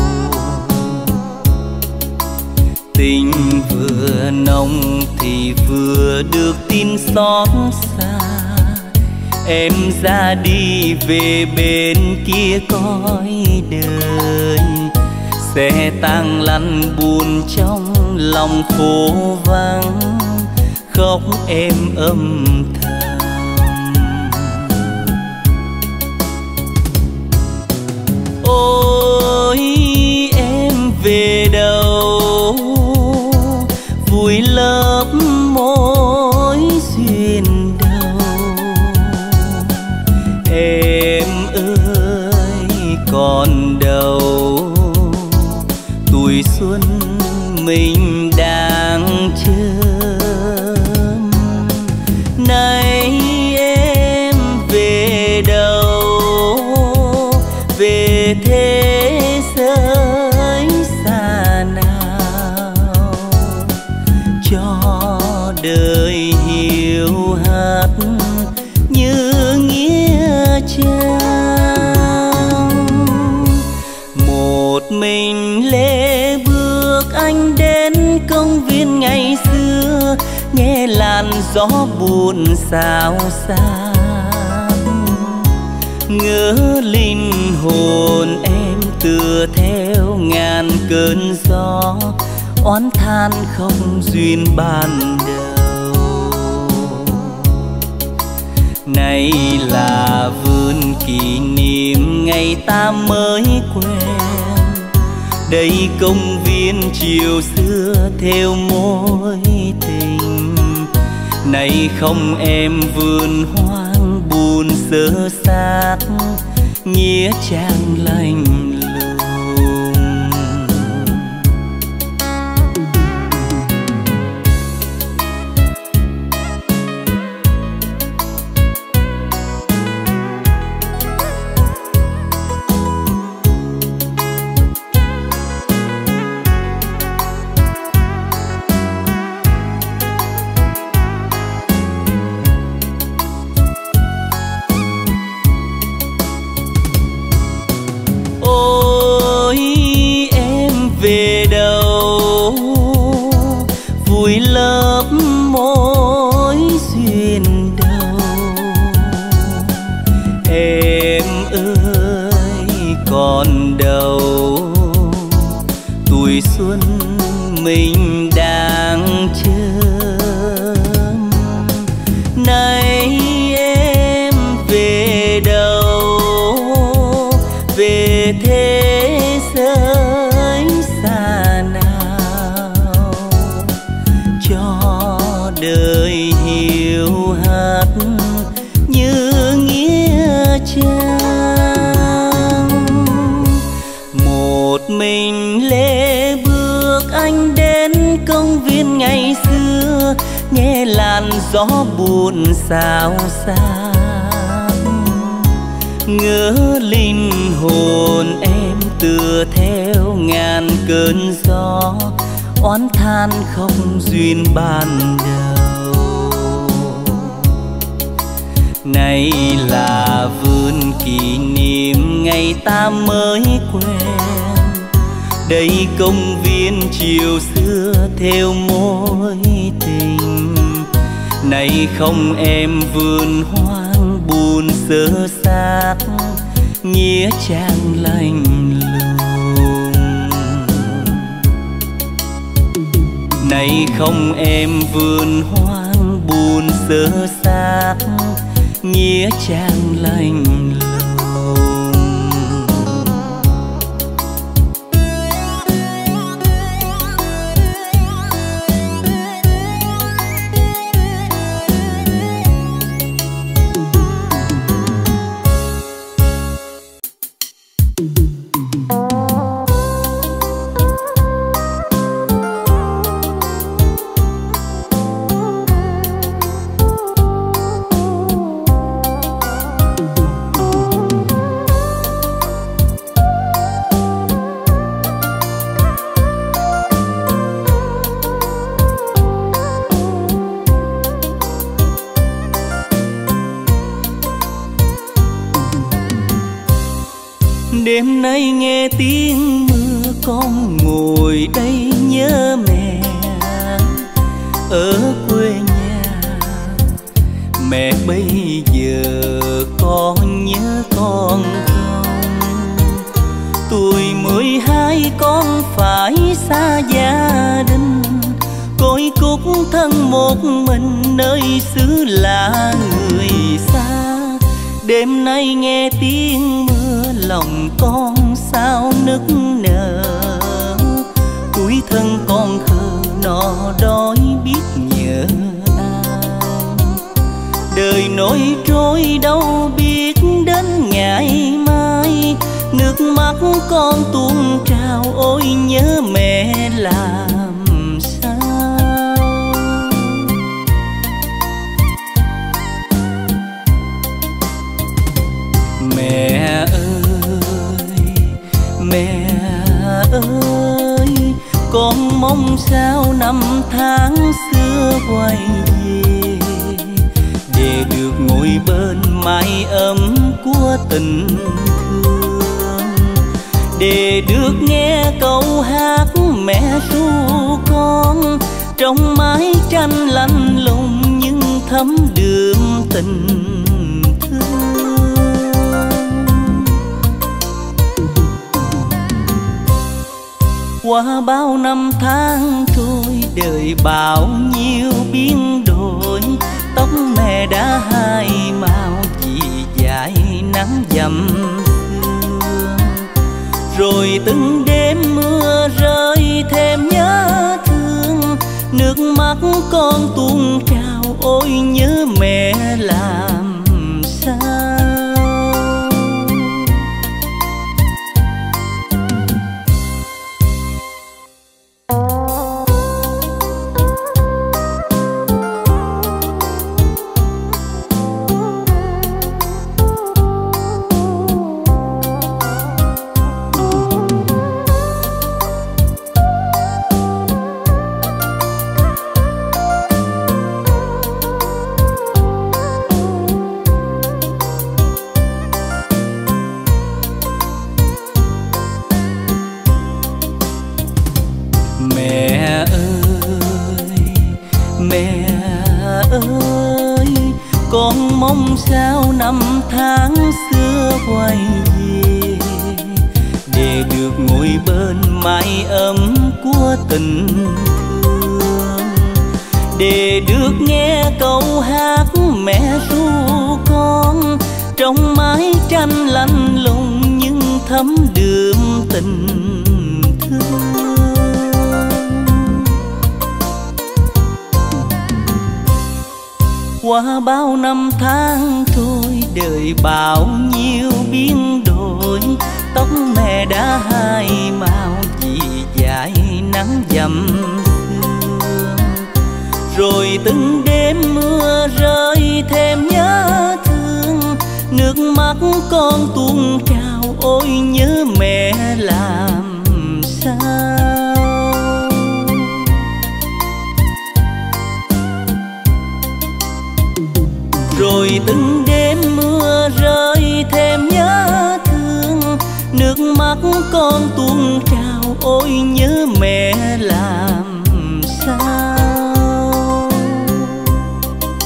Tình vừa nồng thì vừa được tin xót xa, em ra đi về bên kia cõi đời. Xe tang lăn buồn trong lòng phố vắng, khóc em âm thầm. Ôi em về đâu, vui lấp mối duyên đâu. Em ơi còn đâu, tuổi xuân mình đang chớm. Nay em về đâu, về thế giới xa nào, cho đời hiu hắt như nghĩa trang. Một mình lê bước anh đến công viên ngày xưa, nghe làn gió buồn xao xạc. Ngỡ linh hồn em tựa theo ngàn cơn gió, oán than không duyên ban đầu. Này là vườn kỷ niệm ngày ta mới quen, đây công viên chiều xưa theo mối tình. Này không em vườn hoang buồn sơ sát, nghĩa trang lạnh lùng. Về đâu, vui lấp mối duyên đâu. Em ơi còn đâu, tuổi xuân mình đang chớm. Nay em về đâu, về thế giới xa nào, cho đời hiu hắt như nghĩa trang. Một mình lê bước anh đến công viên ngày xưa, nghe làn gió buồn xao xạc. Ngỡ linh hồn em tựa theo ngàn cơn gió, oán than không duyên ban đầu. Này là vườn kỷ niệm ngày ta mới quen, đây công viên chiều xưa theo mối tình. Này không em vườn hoang buồn sơ xác, nghĩa trang lạnh lùng. Này không em vườn hoang buồn sơ xác, nghĩa trang lạnh lùng. Đêm nay nghe tiếng mưa con ngồi đây nhớ mẹ ở quê nhà. Mẹ bây giờ con nhớ con không? Tuổi mười hai con phải xa gia đình, côi cút thân một mình nơi xứ lạ người xa. Đêm nay nghe tiếng mưa lòng con sao nức nở, tuổi thân con khờ nó đói biết nhớ ai. Đời nổi trôi đâu biết đến ngày mai, nước mắt con tuôn trào ôi nhớ mẹ làm sao. Mẹ ơi, mẹ ơi, con mong sao năm tháng xưa quay về, để được ngồi bên mái ấm của tình thương, để được nghe câu hát mẹ ru con trong mái tranh lạnh lùng nhưng thấm đượm tình thương. Qua bao năm tháng trôi đời bao nhiêu biến đổi, tóc mẹ đã hai màu chỉ dài nắng dầm sương. Rồi từng đêm mưa rơi thêm nhớ thương, nước mắt con tuôn trào ôi nhớ mẹ làm sao. Con mong sao năm tháng xưa quay về, để được ngồi bên mái ấm của tình thương, để được nghe câu hát mẹ ru con trong mái tranh lạnh lùng nhưng thấm đượm tình thương. Qua bao năm tháng trôi đời bao nhiêu biến đổi, tóc mẹ đã hai màu chỉ dài nắng dầm sương. Rồi từng đêm mưa rơi thêm nhớ thương, nước mắt con tuôn trào ôi nhớ mẹ làm sao. Rồi từng đêm mưa rơi thêm nhớ thương, nước mắt con tuôn trào ôi nhớ mẹ làm sao.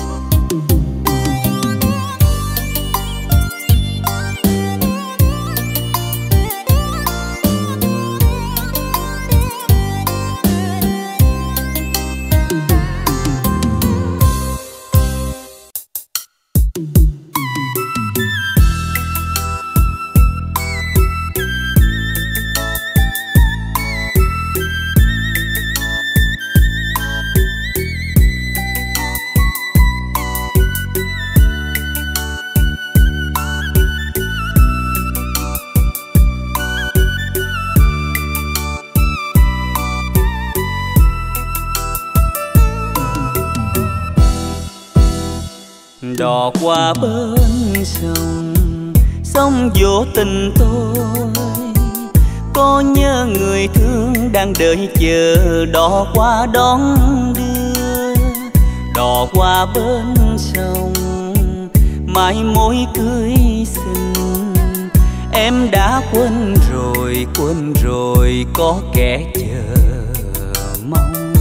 Đò qua bên sông, sông vô tình tôi, có nhớ người thương đang đợi chờ đò qua đón đưa. Đò qua bên sông, mai mối cưới xin, em đã quên rồi, quên rồi có kẻ chờ mong.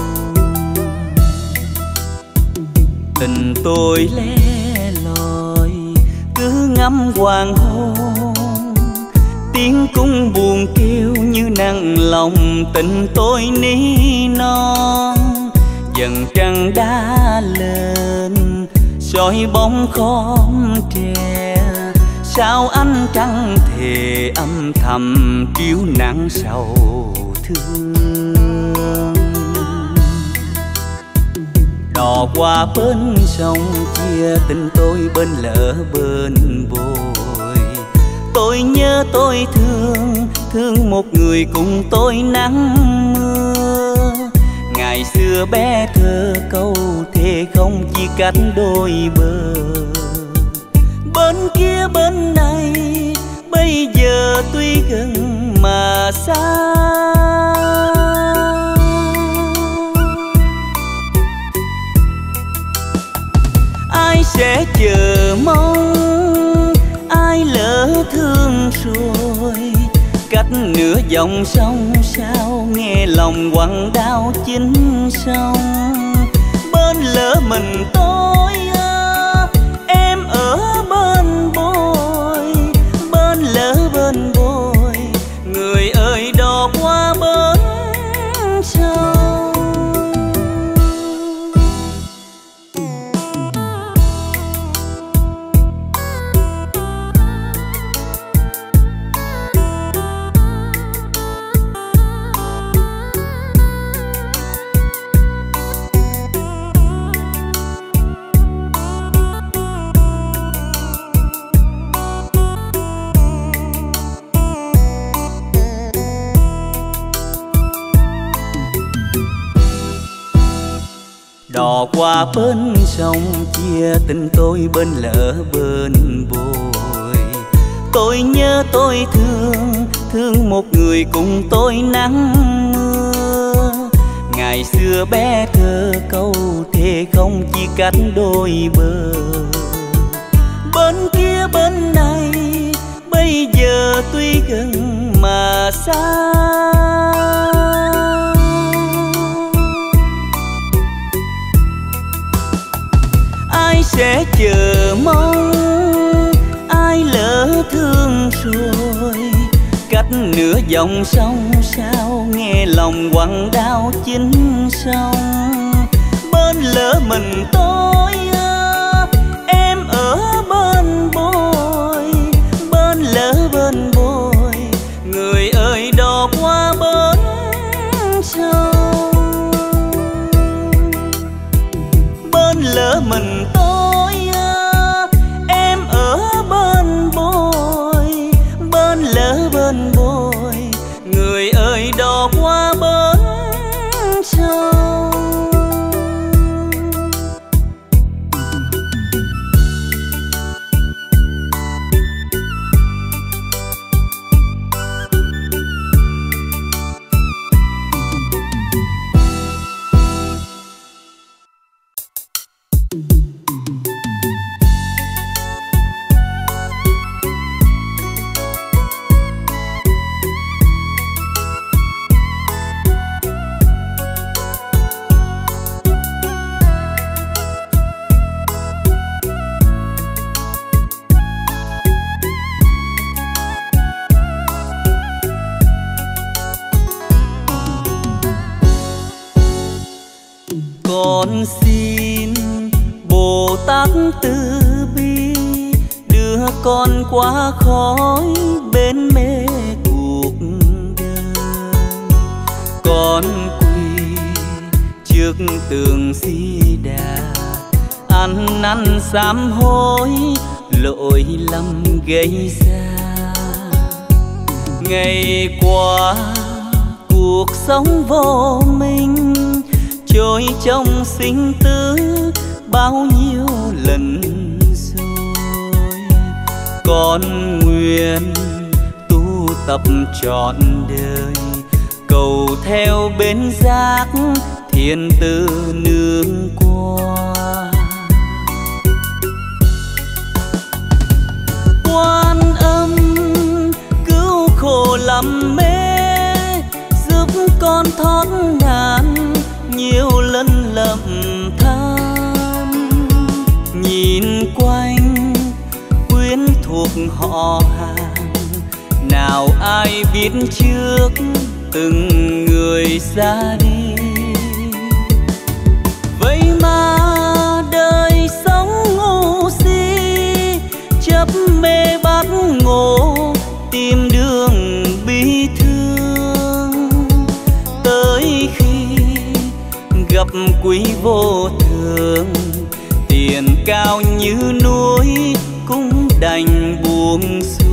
Tình tôi lẻ loi cứ ngắm hoàng hôn, tiếng cung buồn kêu như nặng lòng tình tôi ní non. Dần trăng đã lên soi bóng khóm tre, sao ánh trăng thề âm thầm chiếu nắng sầu thương. Đò qua bên sông chia tình tôi bên lỡ bên vội. Tôi nhớ tôi thương, thương một người cùng tôi nắng mưa. Ngày xưa bé thơ câu thề không chia cách đôi bờ. Bên kia bên này bây giờ tuy gần mà xa. Ai sẽ chờ mong, ai lỡ thương rồi, cách nửa dòng sông sao nghe lòng quặn đau chính sông. Bên lỡ mình tôi à, em ở bên bồi, bên lỡ bên bồi, người ơi đò qua bên sông. Đò qua bên sông chia tình tôi bên lỡ bên bồi. Tôi nhớ tôi thương, thương một người cùng tôi nắng mưa. Ngày xưa bé thơ câu thề không chia cách đôi bờ. Bên kia bên này bây giờ tuy gần mà xa. Ai sẽ chờ mong, ai lỡ thương rồi, cách nửa dòng sông sao nghe lòng quặn đau chính sông. Bên lỡ mình tôi à, em ở bên bồi, bên lỡ bên bồi, người ơi đò qua bên sông. Bên lỡ mình tôi à, em ở bên bồi, bên lỡ bên bồi, người ơi đò qua bên sông. Con xin Bồ Tát từ bi đưa con qua khói bên mê cuộc đời. Con quỳ trước tường Si Đà, ăn năn sám hối lỗi lầm gây ra. Ngày qua cuộc sống vô minh, trôi trong sinh tử bao nhiêu lần con nguyện tu tập trọn đời, cầu theo bến giác thiên tử nương qua. Quan Âm cứu khổ lắm mê, giúp con thoát nạn nhiều lần lầm than. Nhìn quanh quyến thuộc họ hàng, nào ai biết trước từng người ra đi. Vậy mà đời sống ngu si, chấp mê bát ngộ tìm đường bi thương. Tới khi gặp quý vô thường, tiền cao như núi cũng đành buông xuôi.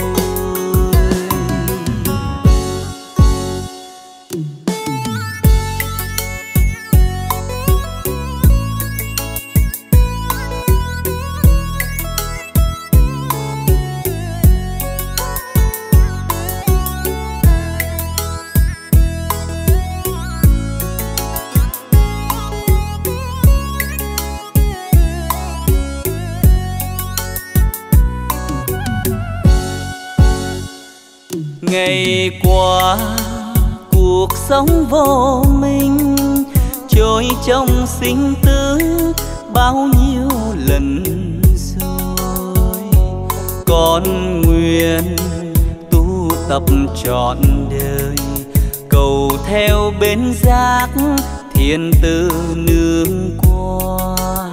Ngày qua cuộc sống vô minh, trôi trong sinh tử bao nhiêu lần rồi. Con nguyện tu tập trọn đời, cầu theo bến giác thiên tử nương qua.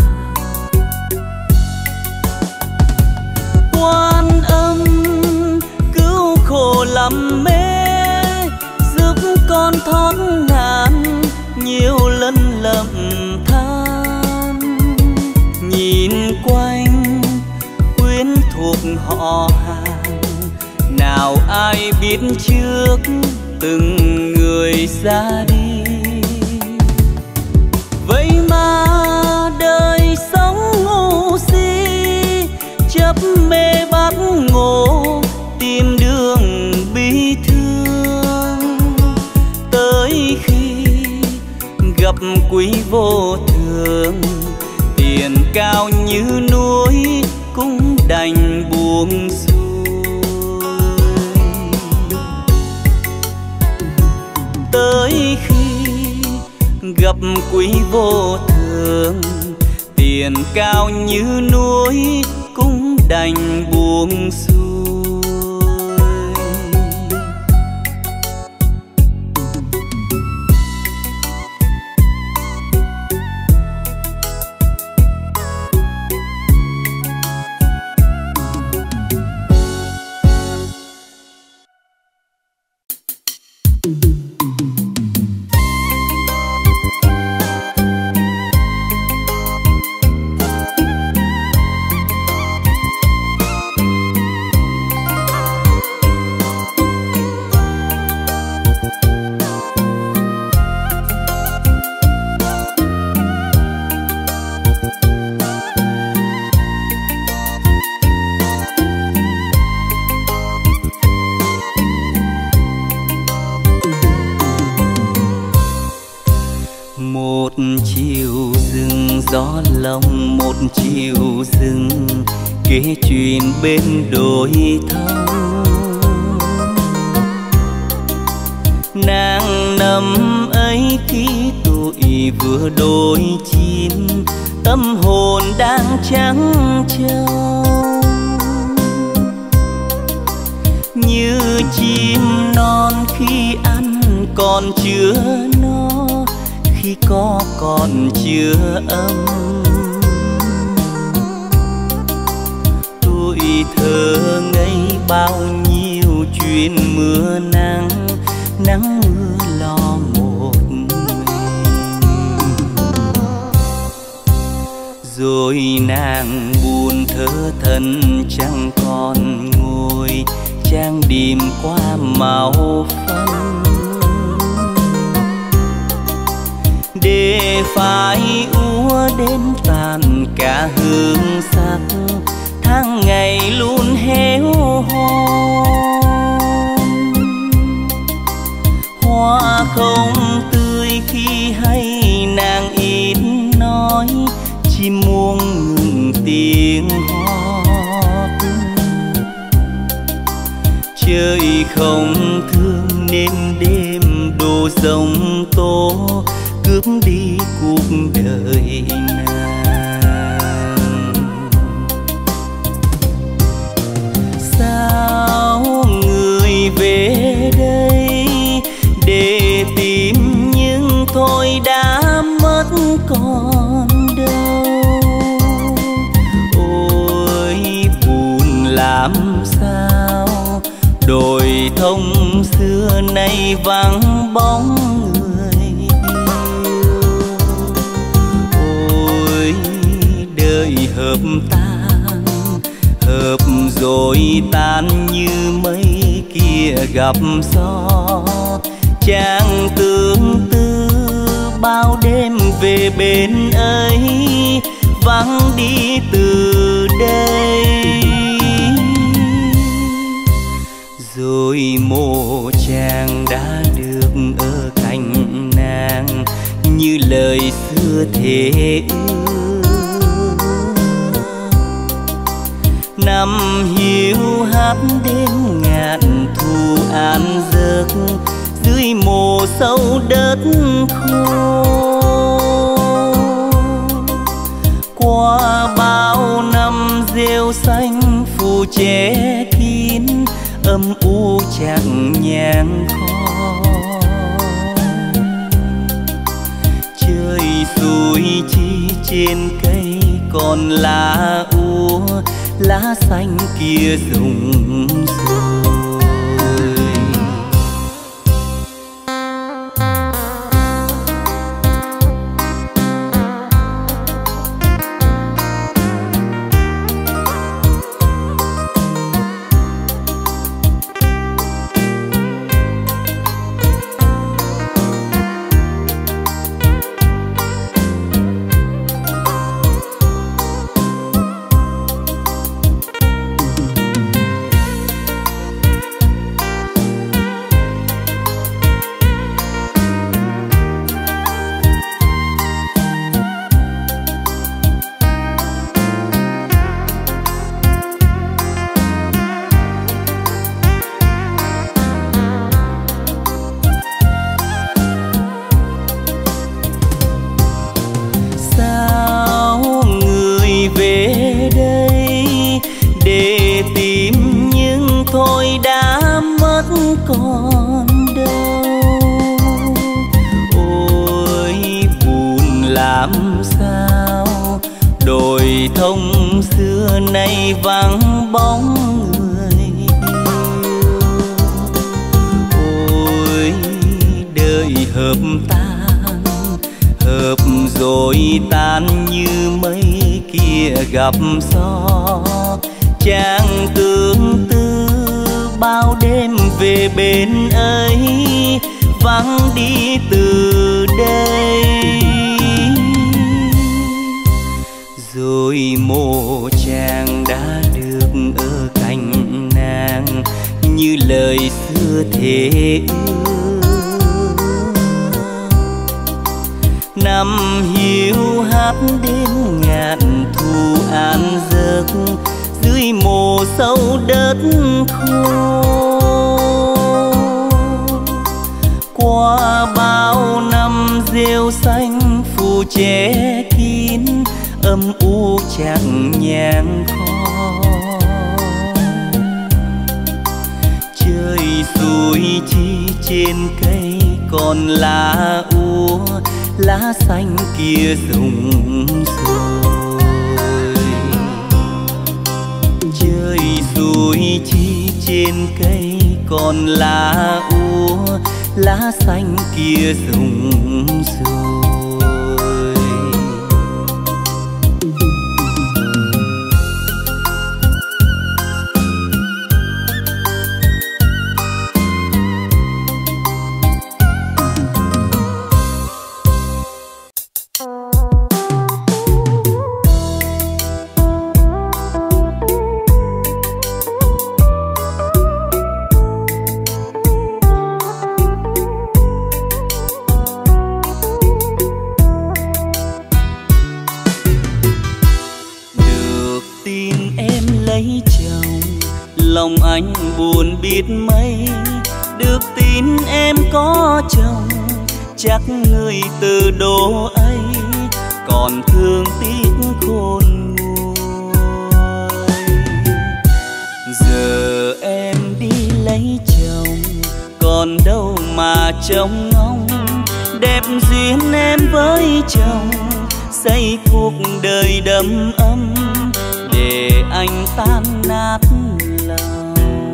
Quan Âm cứu khổ lắm mê, giúp con thoát nạn nhiều lần lầm than. Nhìn quanh quyến thuộc họ hàng, nào ai biết trước từng người ra đi. Vậy mà đời sống ngu si, chấp mê bát ngộ tìm đường bi thương. Tới khi gặp quý vô thường, tiền cao như núi cũng đành buông xuôi. Tới khi gặp quý vô thường, tiền cao như núi cũng đành buông xuôi. gió lòng một chiều rừng kể chuyện bên đồi thông. Nàng nằm ấy khi tuổi vừa đôi chín, tâm hồn đang trắng trâu. Như chim non khi ăn còn chưa no, khi có còn chưa ấm. Tuổi thơ ngây bao nhiêu chuyện mưa nắng, nắng mưa lo một mình. Rồi nàng buồn thơ thân chẳng còn ngồi trang điểm qua màu phấn, để phải úa đến tàn cả hương sắc. Tháng ngày ngày luôn héo hon. Hoa không tươi khi hay nàng ít nói, chim muông ngừng tiếng hót. Trời không thương nên đêm đổ giông tố, cướp đi cuộc đời nàng. Sao người về đây để tìm nhưng thôi đã mất còn đâu. Ôi buồn làm sao, đồi thông xưa nay vắng bóng người yêu. Ôi đời hợp tan, hợp rồi tan như mây kia gặp gió. Chàng tương tư bao đêm về bên ấy, vắng đi từ đây. Rồi mộ chàng đã được ở cạnh nàng, như lời xưa thề ước. Năm hiu hắt đêm ngàn thu an giấc, dưới mồ sâu đất khô. Qua bao năm rêu xanh phủ che kín, âm u chẳng nhang khói. Trời xuôi chi trên cây còn lá úa, lá xanh kia rụng rồi. Còn đâu. Ôi buồn làm sao, đồi thông xưa nay vắng bóng người yêu. Ôi đời hợp tan, hợp rồi tan như mây kia gặp gió. Chàng tương tư bao đêm về bên ấy, vắng đi từ đây. Rồi mộ chàng đã được ở cạnh nàng, như lời xưa thề ước. Năm hiu hắt đêm ngàn thu an giấc, dưới mồ sâu đất khô. Qua bao năm rêu xanh phủ che kín, âm u chẳng nhang khói. Trời xuôi chi trên cây còn lá úa, lá xanh kia rụng rồi. Trời xuôi chi trên cây còn lá úa, lá xanh kia rụng rồi. anh buồn biết mấy, được tin em có chồng, chắc người từ độ ấy còn thương tiếc khôn nguôi. Giờ em đi lấy chồng, còn đâu mà trông ngóng, đẹp duyên em với chồng, xây cuộc đời đầm ấm để anh tan nát lòng.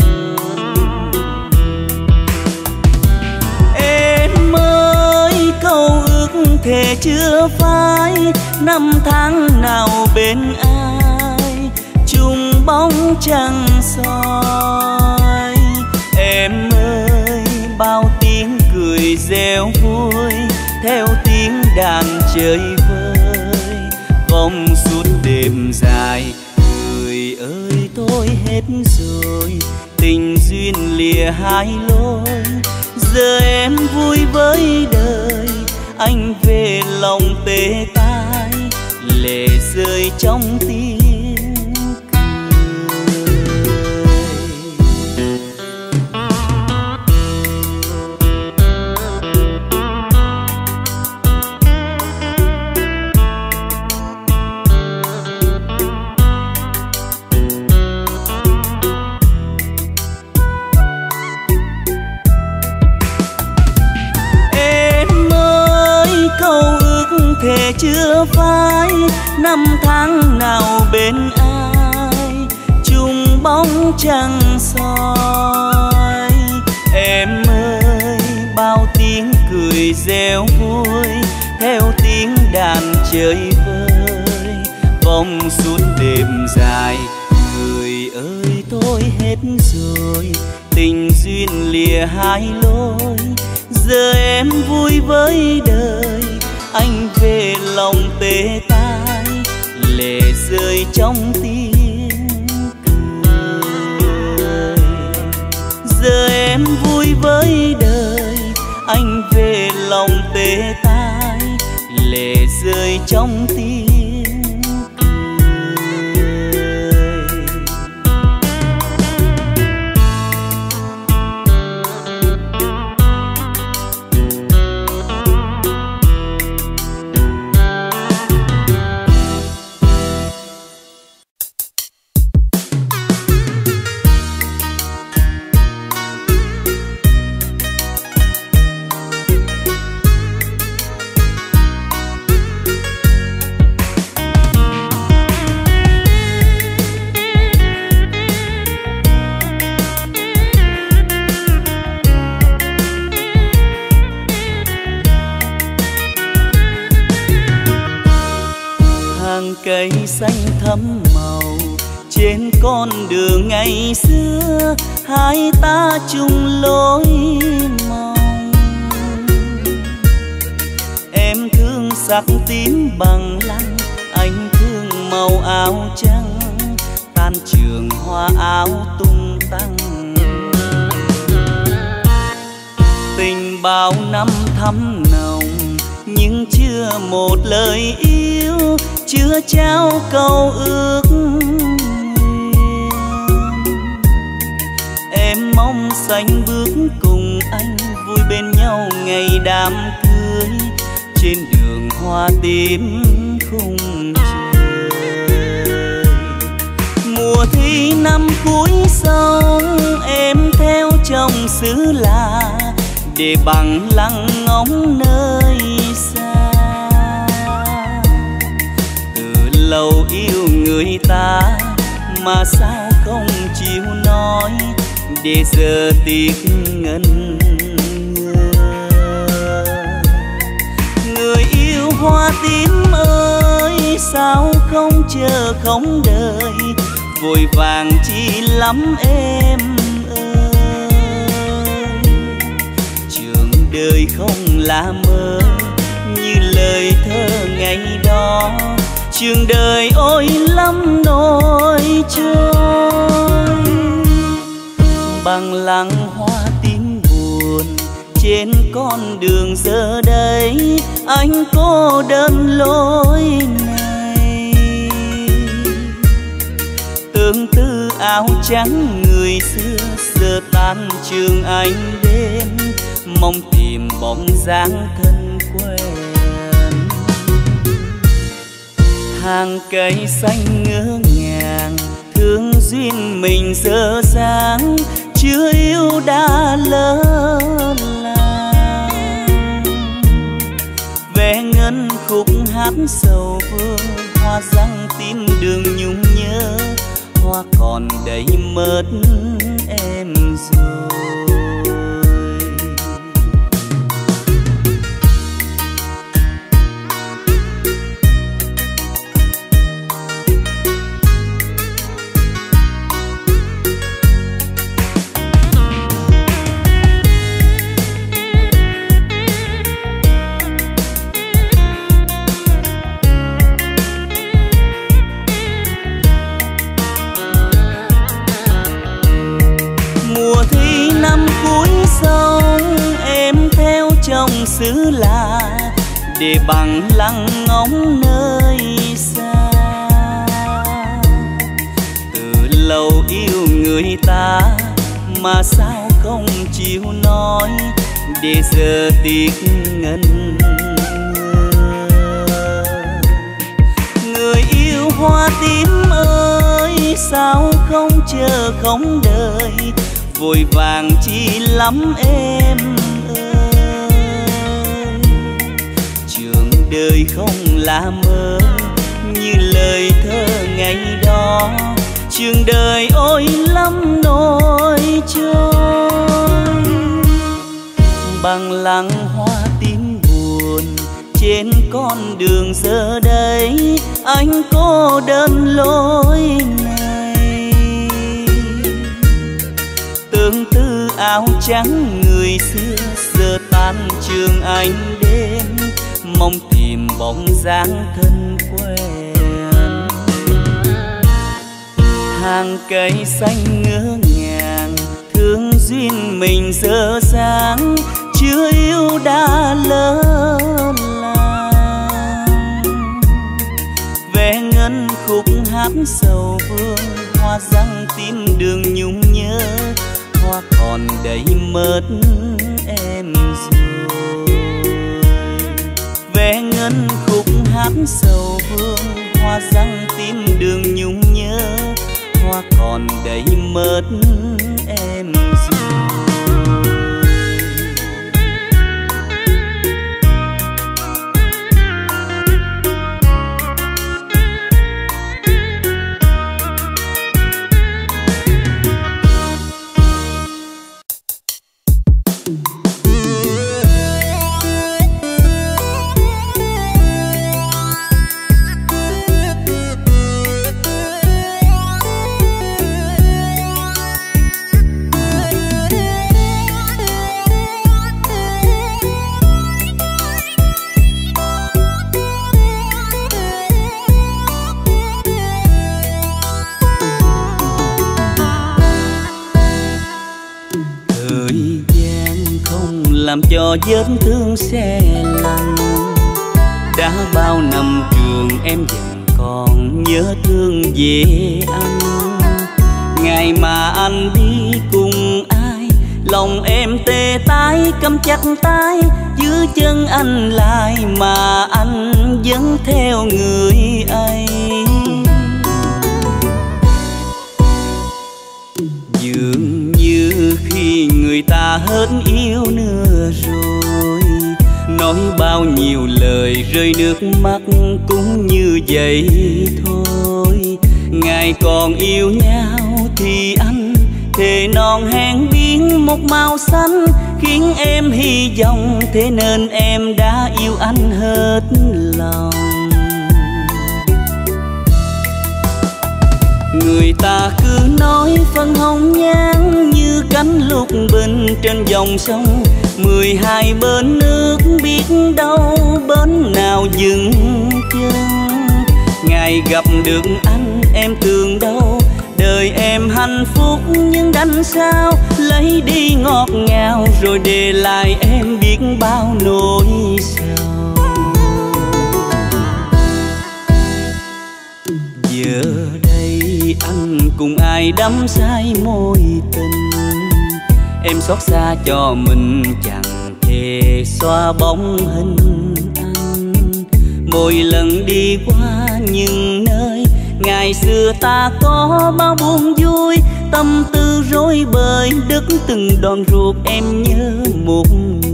Em ơi câu ước thề chưa phai, năm tháng nào bên ai chung bóng trăng soi. Em ơi bao tiếng cười reo vui theo tiếng đàn chơi vơi, vòng suốt đêm dài. Người ơi tôi hết rồi, tình duyên lìa hai lối, giờ em vui với đời, anh về lòng tê tái, lệ rơi trong tiếng thề chưa phai, năm tháng nào bên ai chung bóng trăng soi. Em ơi bao tiếng cười reo vui theo tiếng đàn chơi vơi, vòng suốt đêm dài. Người ơi tôi hết rồi, tình duyên lìa hai lối, giờ em vui với đời, anh về lòng tê tái, lệ rơi trong tiếng cười. Giờ em vui với đời, anh về lòng tê tái, lệ rơi trong tiếng cây xanh thắm màu trên con đường ngày xưa, hai ta chung lối mong. Em thương sắc tím bằng lăng, anh thương màu áo trắng, tan trường hoa áo tung tăng. Tình bao năm thắm nồng nhưng chưa một lời yêu, chưa trao câu ước nguyện. Em mong xanh bước cùng anh vui bên nhau ngày đám cưới, trên đường hoa tím khung trời. Mùa thi năm cuối sông em theo chồng xứ lạ, để bằng lăng ngóng nơi xa. Lâu yêu người ta mà sao không chịu nói, để giờ tiếc ngần ngơ. Người yêu hoa tím ơi sao không chờ không đợi, vội vàng chi lắm em ơi. Trường đời không là mơ như lời thơ ngày đó, trường đời ôi lắm nỗi trôi. Bằng lăng hoa tím buồn trên con đường giờ đây, anh cô đơn lối này. Tương tư áo trắng người người xưa giờ tan trường anh đến, mong tìm bóng dáng thân quen. Hàng cây xanh ngỡ ngàng, thương duyên mình dở dáng, chưa yêu đã lỡ làng. Vẽ ngân khúc hát sầu vương, hoa răng tim đường nhung nhớ, hoa còn đây mất em rồi. Xứ lạ để bằng lăng ngóng nơi xa, từ lâu yêu người ta mà sao không chịu nói, để giờ tiếc ngần người yêu hoa tím ơi, sao không chờ không đợi, vội vàng chi lắm em. Đời không là mơ như lời thơ ngày đó, trường đời ôi lắm nỗi trôi. Bằng lăng hoa tím buồn trên con đường giờ đây, anh cô đơn lối này. Tương tư áo trắng người xưa giờ tan trường anh đến, mong tìm bóng dáng thân quen. Hàng cây xanh ngỡ ngàng, thương duyên mình dở dáng, chưa yêu đã lỡ làng. Vẽ ngân khúc hát sầu vương, hoa răng tim đường nhung nhớ, hoa còn đây mất em rồi. Vẽ ngân khúc hát sầu vương, hoa răng tim đường nhung nhớ, hoa còn đây mất em rồi. Làm cho vết thương xe lăn, đã bao năm trường em vẫn còn nhớ thương về anh. Ngày mà anh đi cùng ai, lòng em tê tái cầm chặt tay, giữ chân anh lại mà anh vẫn theo người ấy. Dường như khi người ta hết yêu nữa rồi, nói bao nhiêu lời rơi nước mắt cũng như vậy thôi. Ngày còn yêu nhau thì anh thề non hẹn biến một màu xanh, khiến em hy vọng, thế nên em đã yêu anh hết lòng. Người ta cứ nói phân hồng nhan như cánh lục bình trên dòng sông, mười hai bên nước biết đâu bên nào dừng chân. Ngày gặp được anh em tưởng đâu đời em hạnh phúc, nhưng đành sao lấy đi ngọt ngào rồi để lại em biết bao nỗi sầu. Giờ đây anh cùng ai đắm say mối tình. Em xót xa cho mình chẳng thể xóa bóng hình anh. Mỗi lần đi qua những nơi ngày xưa ta có bao buồn vui, tâm tư rối bời đứt từng đoạn ruột em nhớ một người.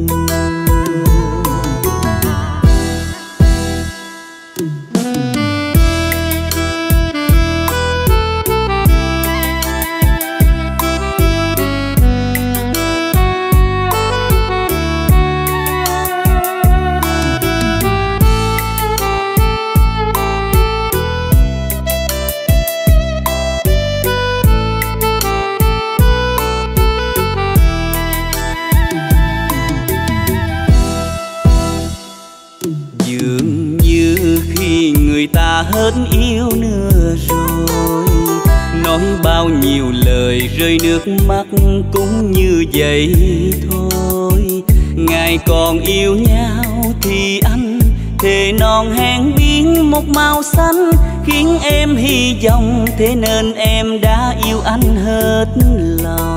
Ta hết yêu nữa rồi, nói bao nhiêu lời rơi nước mắt cũng như vậy thôi. Ngày còn yêu nhau thì anh thề non hẹn biến một màu xanh, khiến em hy vọng, thế nên em đã yêu anh hết lòng.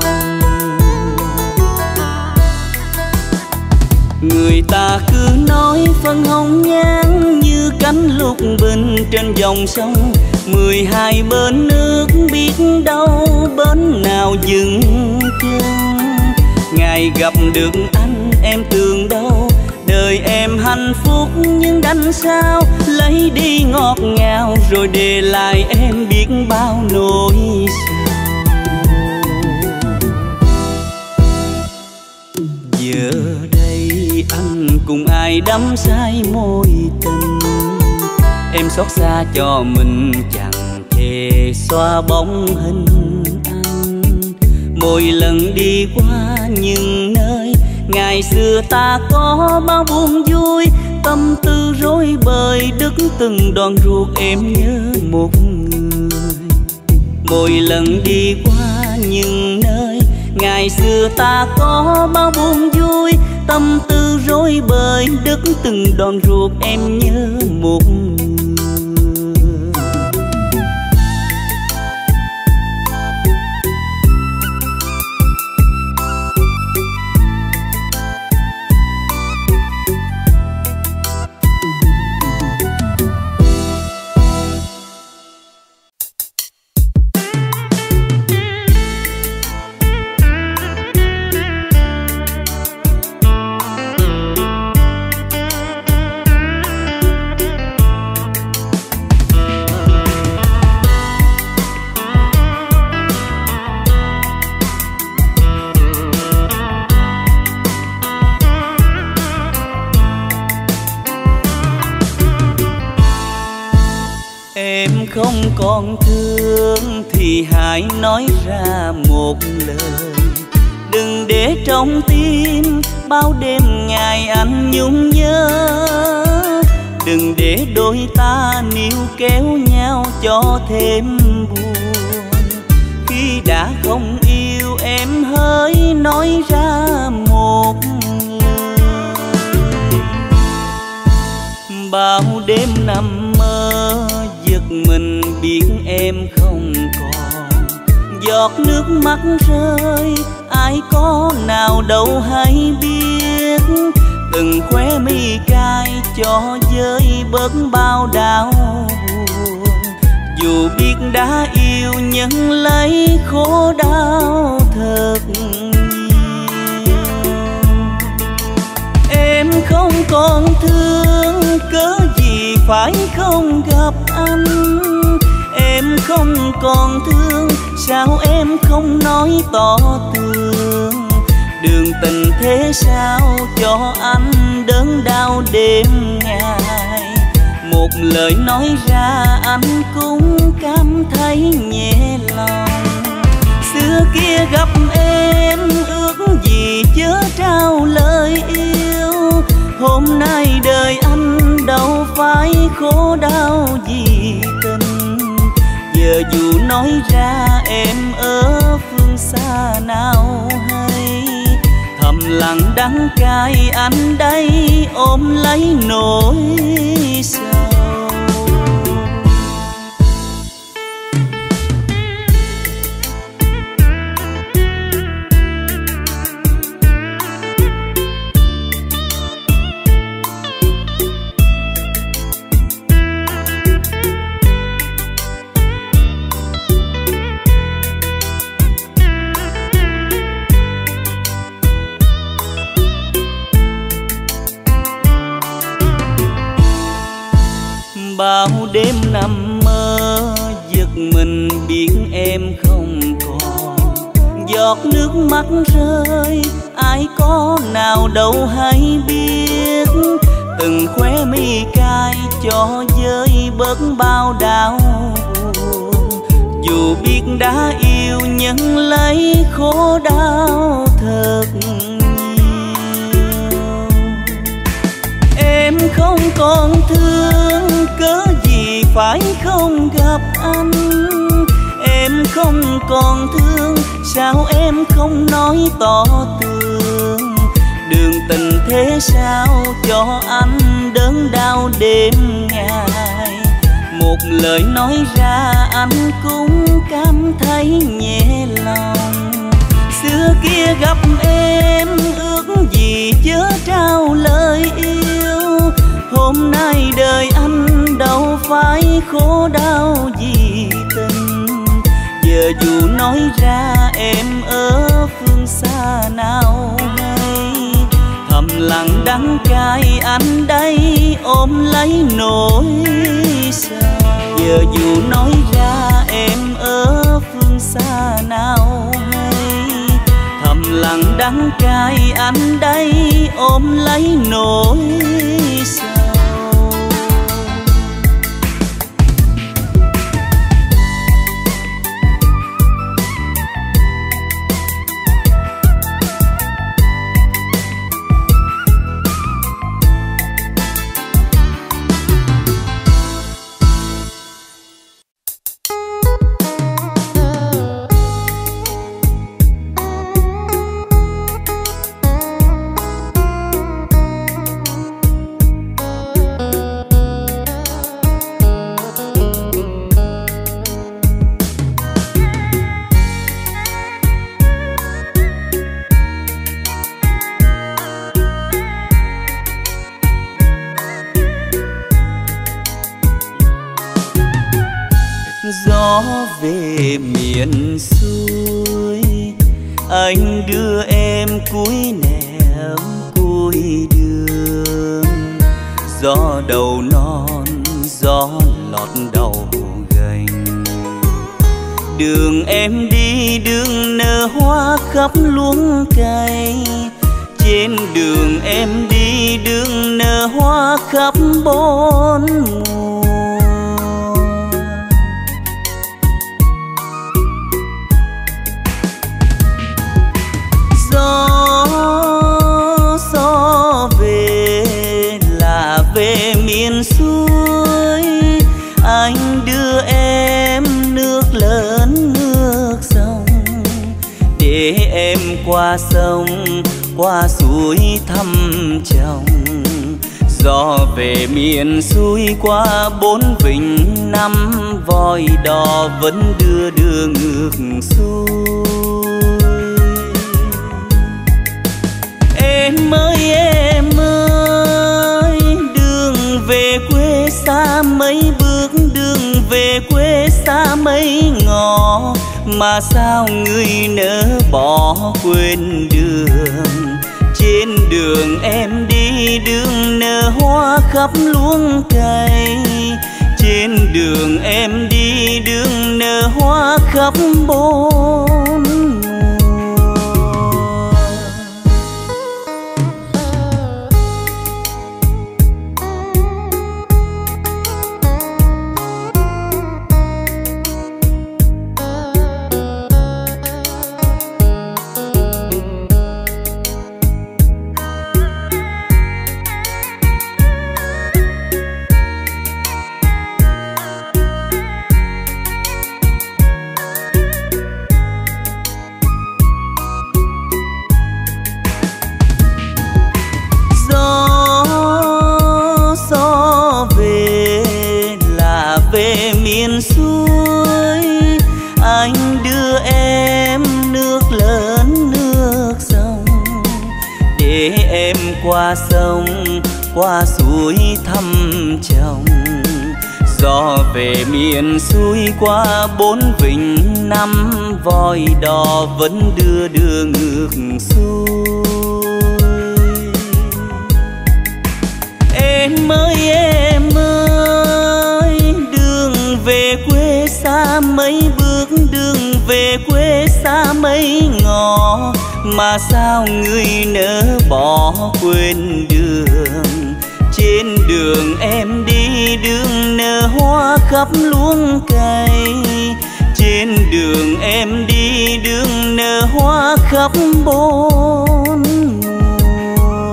Người ta cứ nói phân hồng nhan như cánh lục bình trên dòng sông, mười hai bên nước biết đâu bên nào dừng chân. Ngày gặp được anh em tưởng đâu đời em hạnh phúc, nhưng đành sao lấy đi ngọt ngào rồi để lại em biết bao nỗi sầu. Giờ anh cùng ai đắm say mối tình, em xót xa cho mình chẳng thể xóa bóng hình anh. Mỗi lần đi qua những nơi ngày xưa ta có bao buồn vui, tâm tư rối bời đứt từng đoạn ruột em nhớ một người. Mỗi lần đi qua những nơi ngày xưa ta có bao buồn vui, tâm tư rối bời đứt từng đoạn ruột em nhớ một người. Không còn thương thì hãy nói ra một lời, đừng để trong tim bao đêm ngày anh nhung nhớ. Đừng để đôi ta níu kéo nhau cho thêm buồn, khi đã không yêu em hỡi nói ra một lời. Bao đêm nằm mơ giật mình biết em không còn, giọt nước mắt rơi ai có nào đâu hay biết. Từng khóe mi cay cho vơi bớt bao đau buồn, dù biết đã yêu nhưng lấy khổ đau thật nhiều. Em không còn thương cớ gì phải không gặp anh, em không còn thương sao em không nói tỏ tường. Đường tình thế sao cho anh đớn đau đêm ngày, một lời nói ra anh cũng cảm thấy nhẹ lòng. Xưa kia gặp em ước gì chớ trao lời yêu, hôm nay đời anh đâu phải khổ đau vì tình. Giờ dù nói ra em ở phương xa nào hay, thầm lặng đắng cay anh đây ôm lấy nỗi sầu. nằm mơ giật mình biết em không còn. Giọt nước mắt rơi ai có nào đâu hay biết, từng khóe mi cay cho vơi bớt bao đau buồn. Dù biết đã yêu nhưng lấy khổ đau thật nhiều. Em không còn thương cớ gì phải không gặp anh. Em không còn thương sao em không nói tỏ tường. Đường tình thế sao cho anh đớn đau đêm ngày. Một lời nói ra anh cũng cảm thấy nhẹ lòng. Xưa kia gặp em ước gì chớ trao lời yêu. Hôm nay đời anh đâu phải khổ đau vì tình. Giờ dù nói ra em ở phương xa nào hay, thầm lặng đắng cay anh đây ôm lấy nỗi sầu. Giờ dù nói ra em ở phương xa nào hay, thầm lặng đắng cay anh đây ôm lấy nỗi sầu. Gió về miền xuôi, anh đưa em cuối nẻo cuối đường. Gió đầu non, gió lọt đầu gành. Đường em đi đường nở hoa khắp luống cây. Trên đường em đi đường nở hoa khắp bốn mùa. Gió về là về miền xuôi, anh đưa em nước lớn nước sông. Để em qua sông qua suối thăm chồng. Gió về miền xuôi qua bốn vịnh năm voi đò vẫn đưa đưa ngược xuôi. Em ơi em ơi, đường về quê xa mấy bước, đường về quê xa mấy ngõ. Mà sao người nỡ bỏ quên đường. Trên đường em đi đường nở hoa khắp luống cây. Trên đường em đi đường nở hoa khắp bốn mùa. Về miền xuôi, anh đưa em nước lớn nước sông. Để em qua sông qua suối thăm chồng. Gió về miền xuôi qua bốn vịnh năm voi đò vẫn đưa đưa ngược xuôi. Em ơi em ơi, đường mà sao người nỡ bỏ quên đường. Trên đường em đi đường nở hoa khắp luống cây, trên đường em đi đường nở hoa khắp bốn mùa.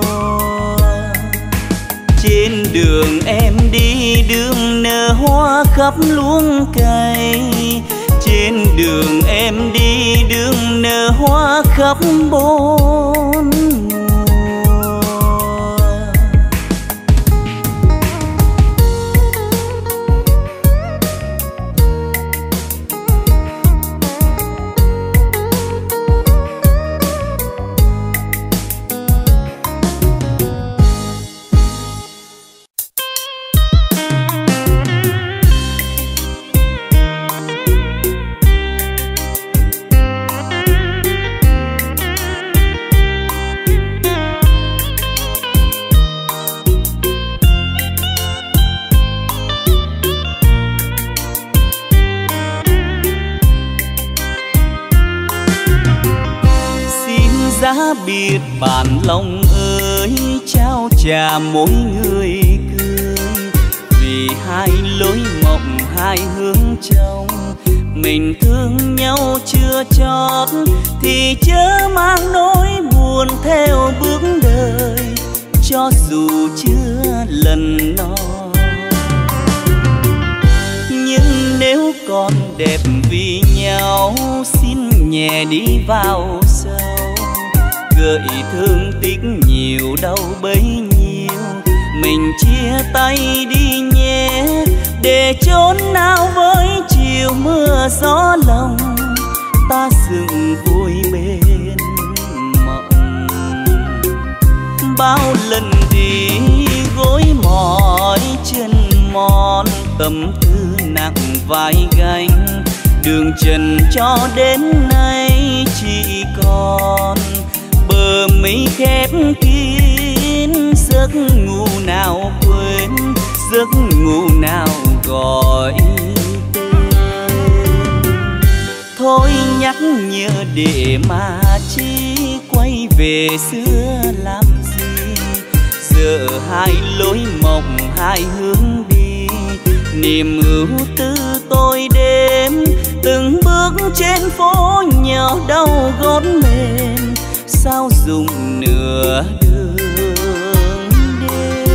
Trên đường em đi đường nở hoa khắp luống cây, trên đường em đi đường nở hoa khắp bốn mùa. Giá biệt bản lòng ơi, trao trả mỗi người cười. Vì hai lối mộng hai hướng trông, mình thương nhau chưa chót thì chớ mang nỗi buồn theo bước đời, cho dù chưa lần no. Nhưng nếu còn đẹp vì nhau, xin nhẹ đi vào sâu. Gợi thương tích nhiều đau bấy nhiêu, mình chia tay đi nhé, để chốn nào với chiều mưa gió lòng, ta dựng vui bên mộng. Bao lần đi gối mỏi chân mòn, tâm tư nặng vai gánh, đường trần cho đến nay chỉ còn bờ mây khép kín. Giấc ngủ nào quên, giấc ngủ nào gọi tên. Thôi nhắc nhớ để mà chi, quay về xưa làm gì. Giờ hai lối mộng hai hướng đi, niềm ưu tư tôi đêm. Từng bước trên phố nhỏ đau gót mềm, sao dùng nửa đường đêm.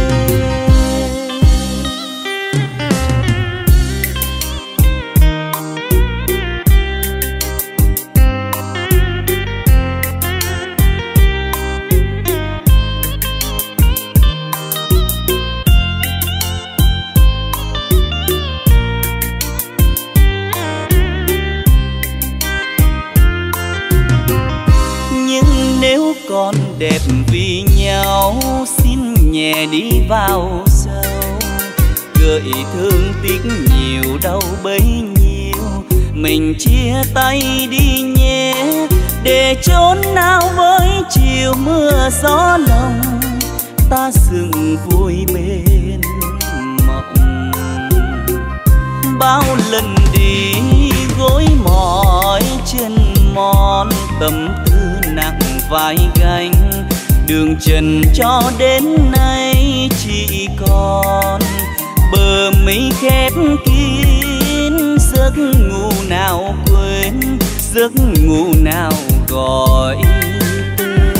Nếu còn đẹp vì nhau, xin nhẹ đi vào sâu. Gợi thương tiếc nhiều đau bấy nhiêu, mình chia tay đi nhé, để chốn nào với chiều mưa gió lòng, ta dựng vui bên mộng. Bao lần đi gối mỏi chân mòn, tâm tư nặng vai gánh, đường trần cho đến nay chỉ còn bờ mây khép kín. Giấc ngủ nào quên, giấc ngủ nào gọi tên.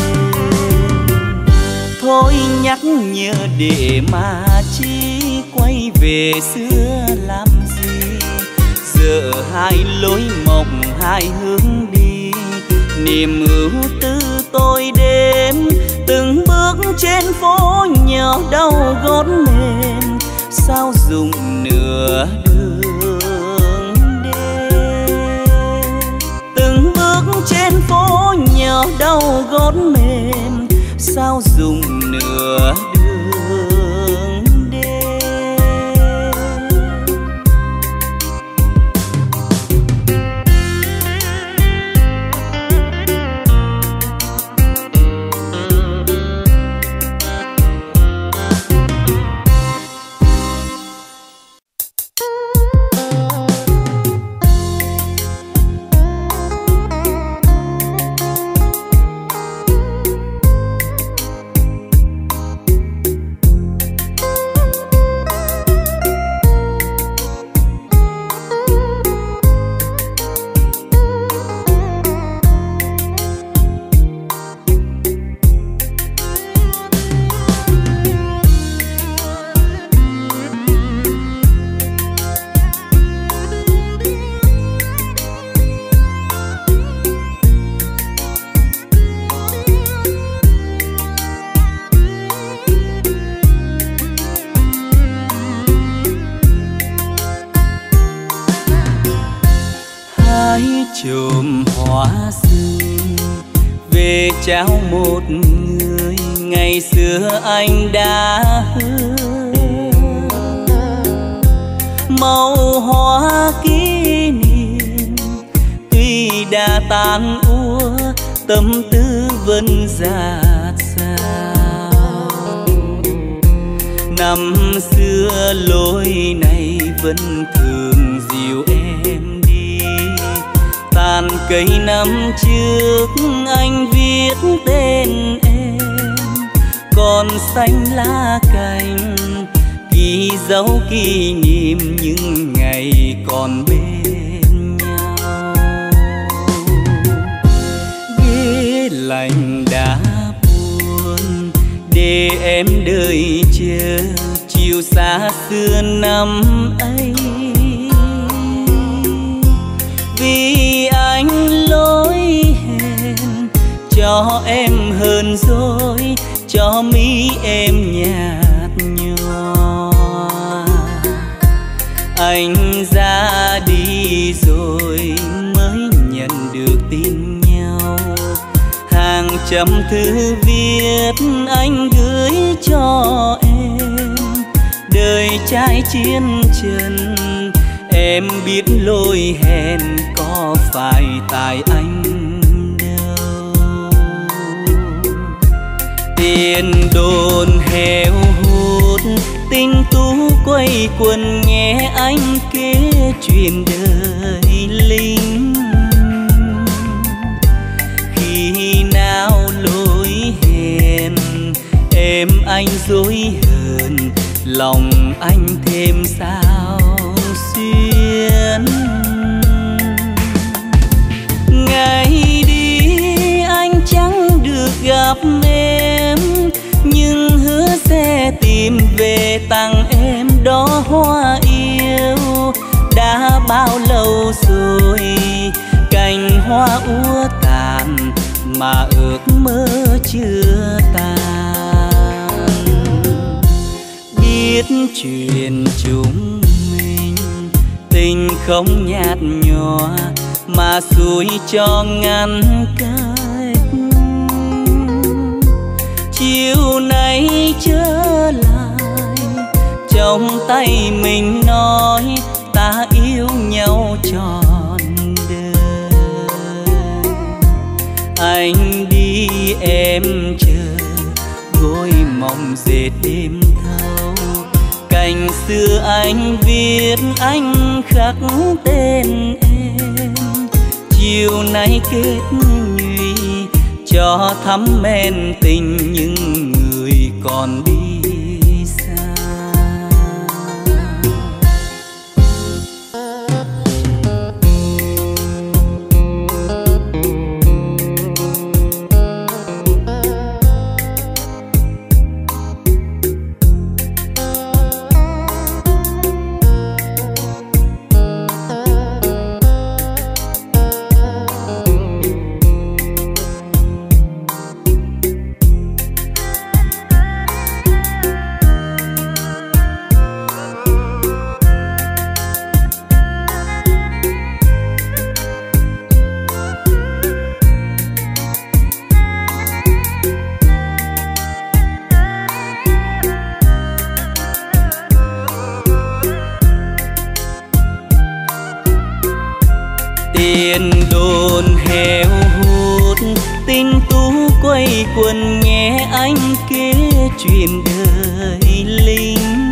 Thôi nhắc nhớ để mà chi, quay về xưa làm gì. Giờ hai lối mộng hai hướng đi, niềm ưu tư tôi đêm. Từng bước trên phố nhỏ đau gót mềm, sao dùng nửa đường đêm. Từng bước trên phố nhỏ đau gót mềm, sao dùng nửa đường đêm. trao một người ngày xưa anh đã hứa. Màu hoa kỷ niệm tuy đã tan úa, tâm tư vẫn dạt dào. Năm xưa lối này vẫn thường dìu em đi, tàn cây năm trước anh viết tên em, còn xanh lá cành ghi dấu kỷ niệm những ngày còn bên nhau. Ghế lạnh đã buồn để em đợi chờ chiều xa xưa năm ấy, vì anh lỗi hẹn cho em hơn rồi, cho mi em nhạt nhòa. Anh ra đi rồi mới nhận được tin nhau, hàng trăm thư viết anh gửi cho em. Đời trai chiến trần em biết lỗi hẹn có phải tại anh đâu. Tiền đồn heo hút tình tú quay quần nghe anh kể chuyện đời lính. Khi nào lỗi hẹn em anh dối hờn, lòng anh thêm sao xuyên. Ngày đi anh chẳng được gặp em, nhưng hứa sẽ tìm về tặng em đó hoa yêu. Đã bao lâu rồi cành hoa úa tàn mà ước mơ chưa tàn. Biết chuyện chúng mình tình không nhạt nhòa mà xuôi cho ngăn cách. Chiều nay trở lại trong tay mình nói ta yêu nhau trọn đời. Anh đi em chờ gối mộng dệt đêm thâu, cành xưa anh viết anh khắc tên em. Chiều nay kết nhụy cho thắm men tình những người còn đi xa. Tiền đồn heo hút tình tú quay quần nghe anh kể chuyện đời lính.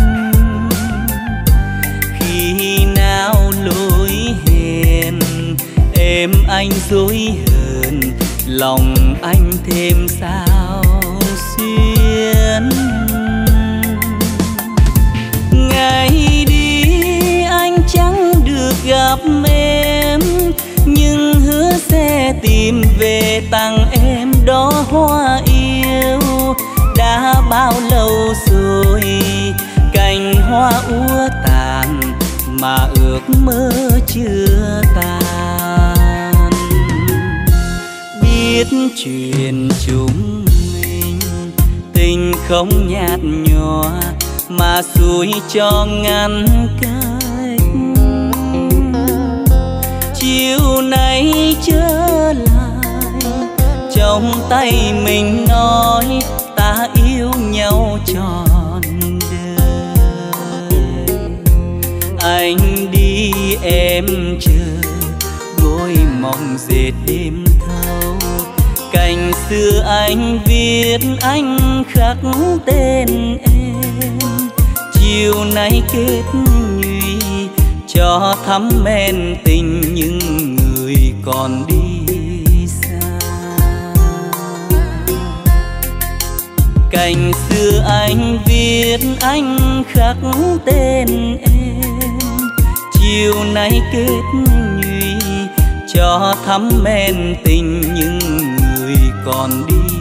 Khi nào lỗi hẹn em anh dối hờn, lòng anh thêm sao xuyên. Ngày đi anh chẳng được gặp em, nhưng hứa sẽ tìm về tặng em đó hoa yêu. Đã bao lâu rồi cành hoa úa tàn mà ước mơ chưa tàn. Biết chuyện chúng mình tình không nhạt nhòa mà xuôi cho ngăn cách. Chiều nay trở lại trong tay mình nói ta yêu nhau trọn đời. Anh đi em chờ, gối mộng dệt đêm thâu. Cành xưa anh viết anh khắc tên em, chiều nay kết nhụy cho thắm men tình những người còn đi xa. Cành xưa anh viết anh khắc tên em, chiều nay kết nhụy cho thắm men tình những người còn đi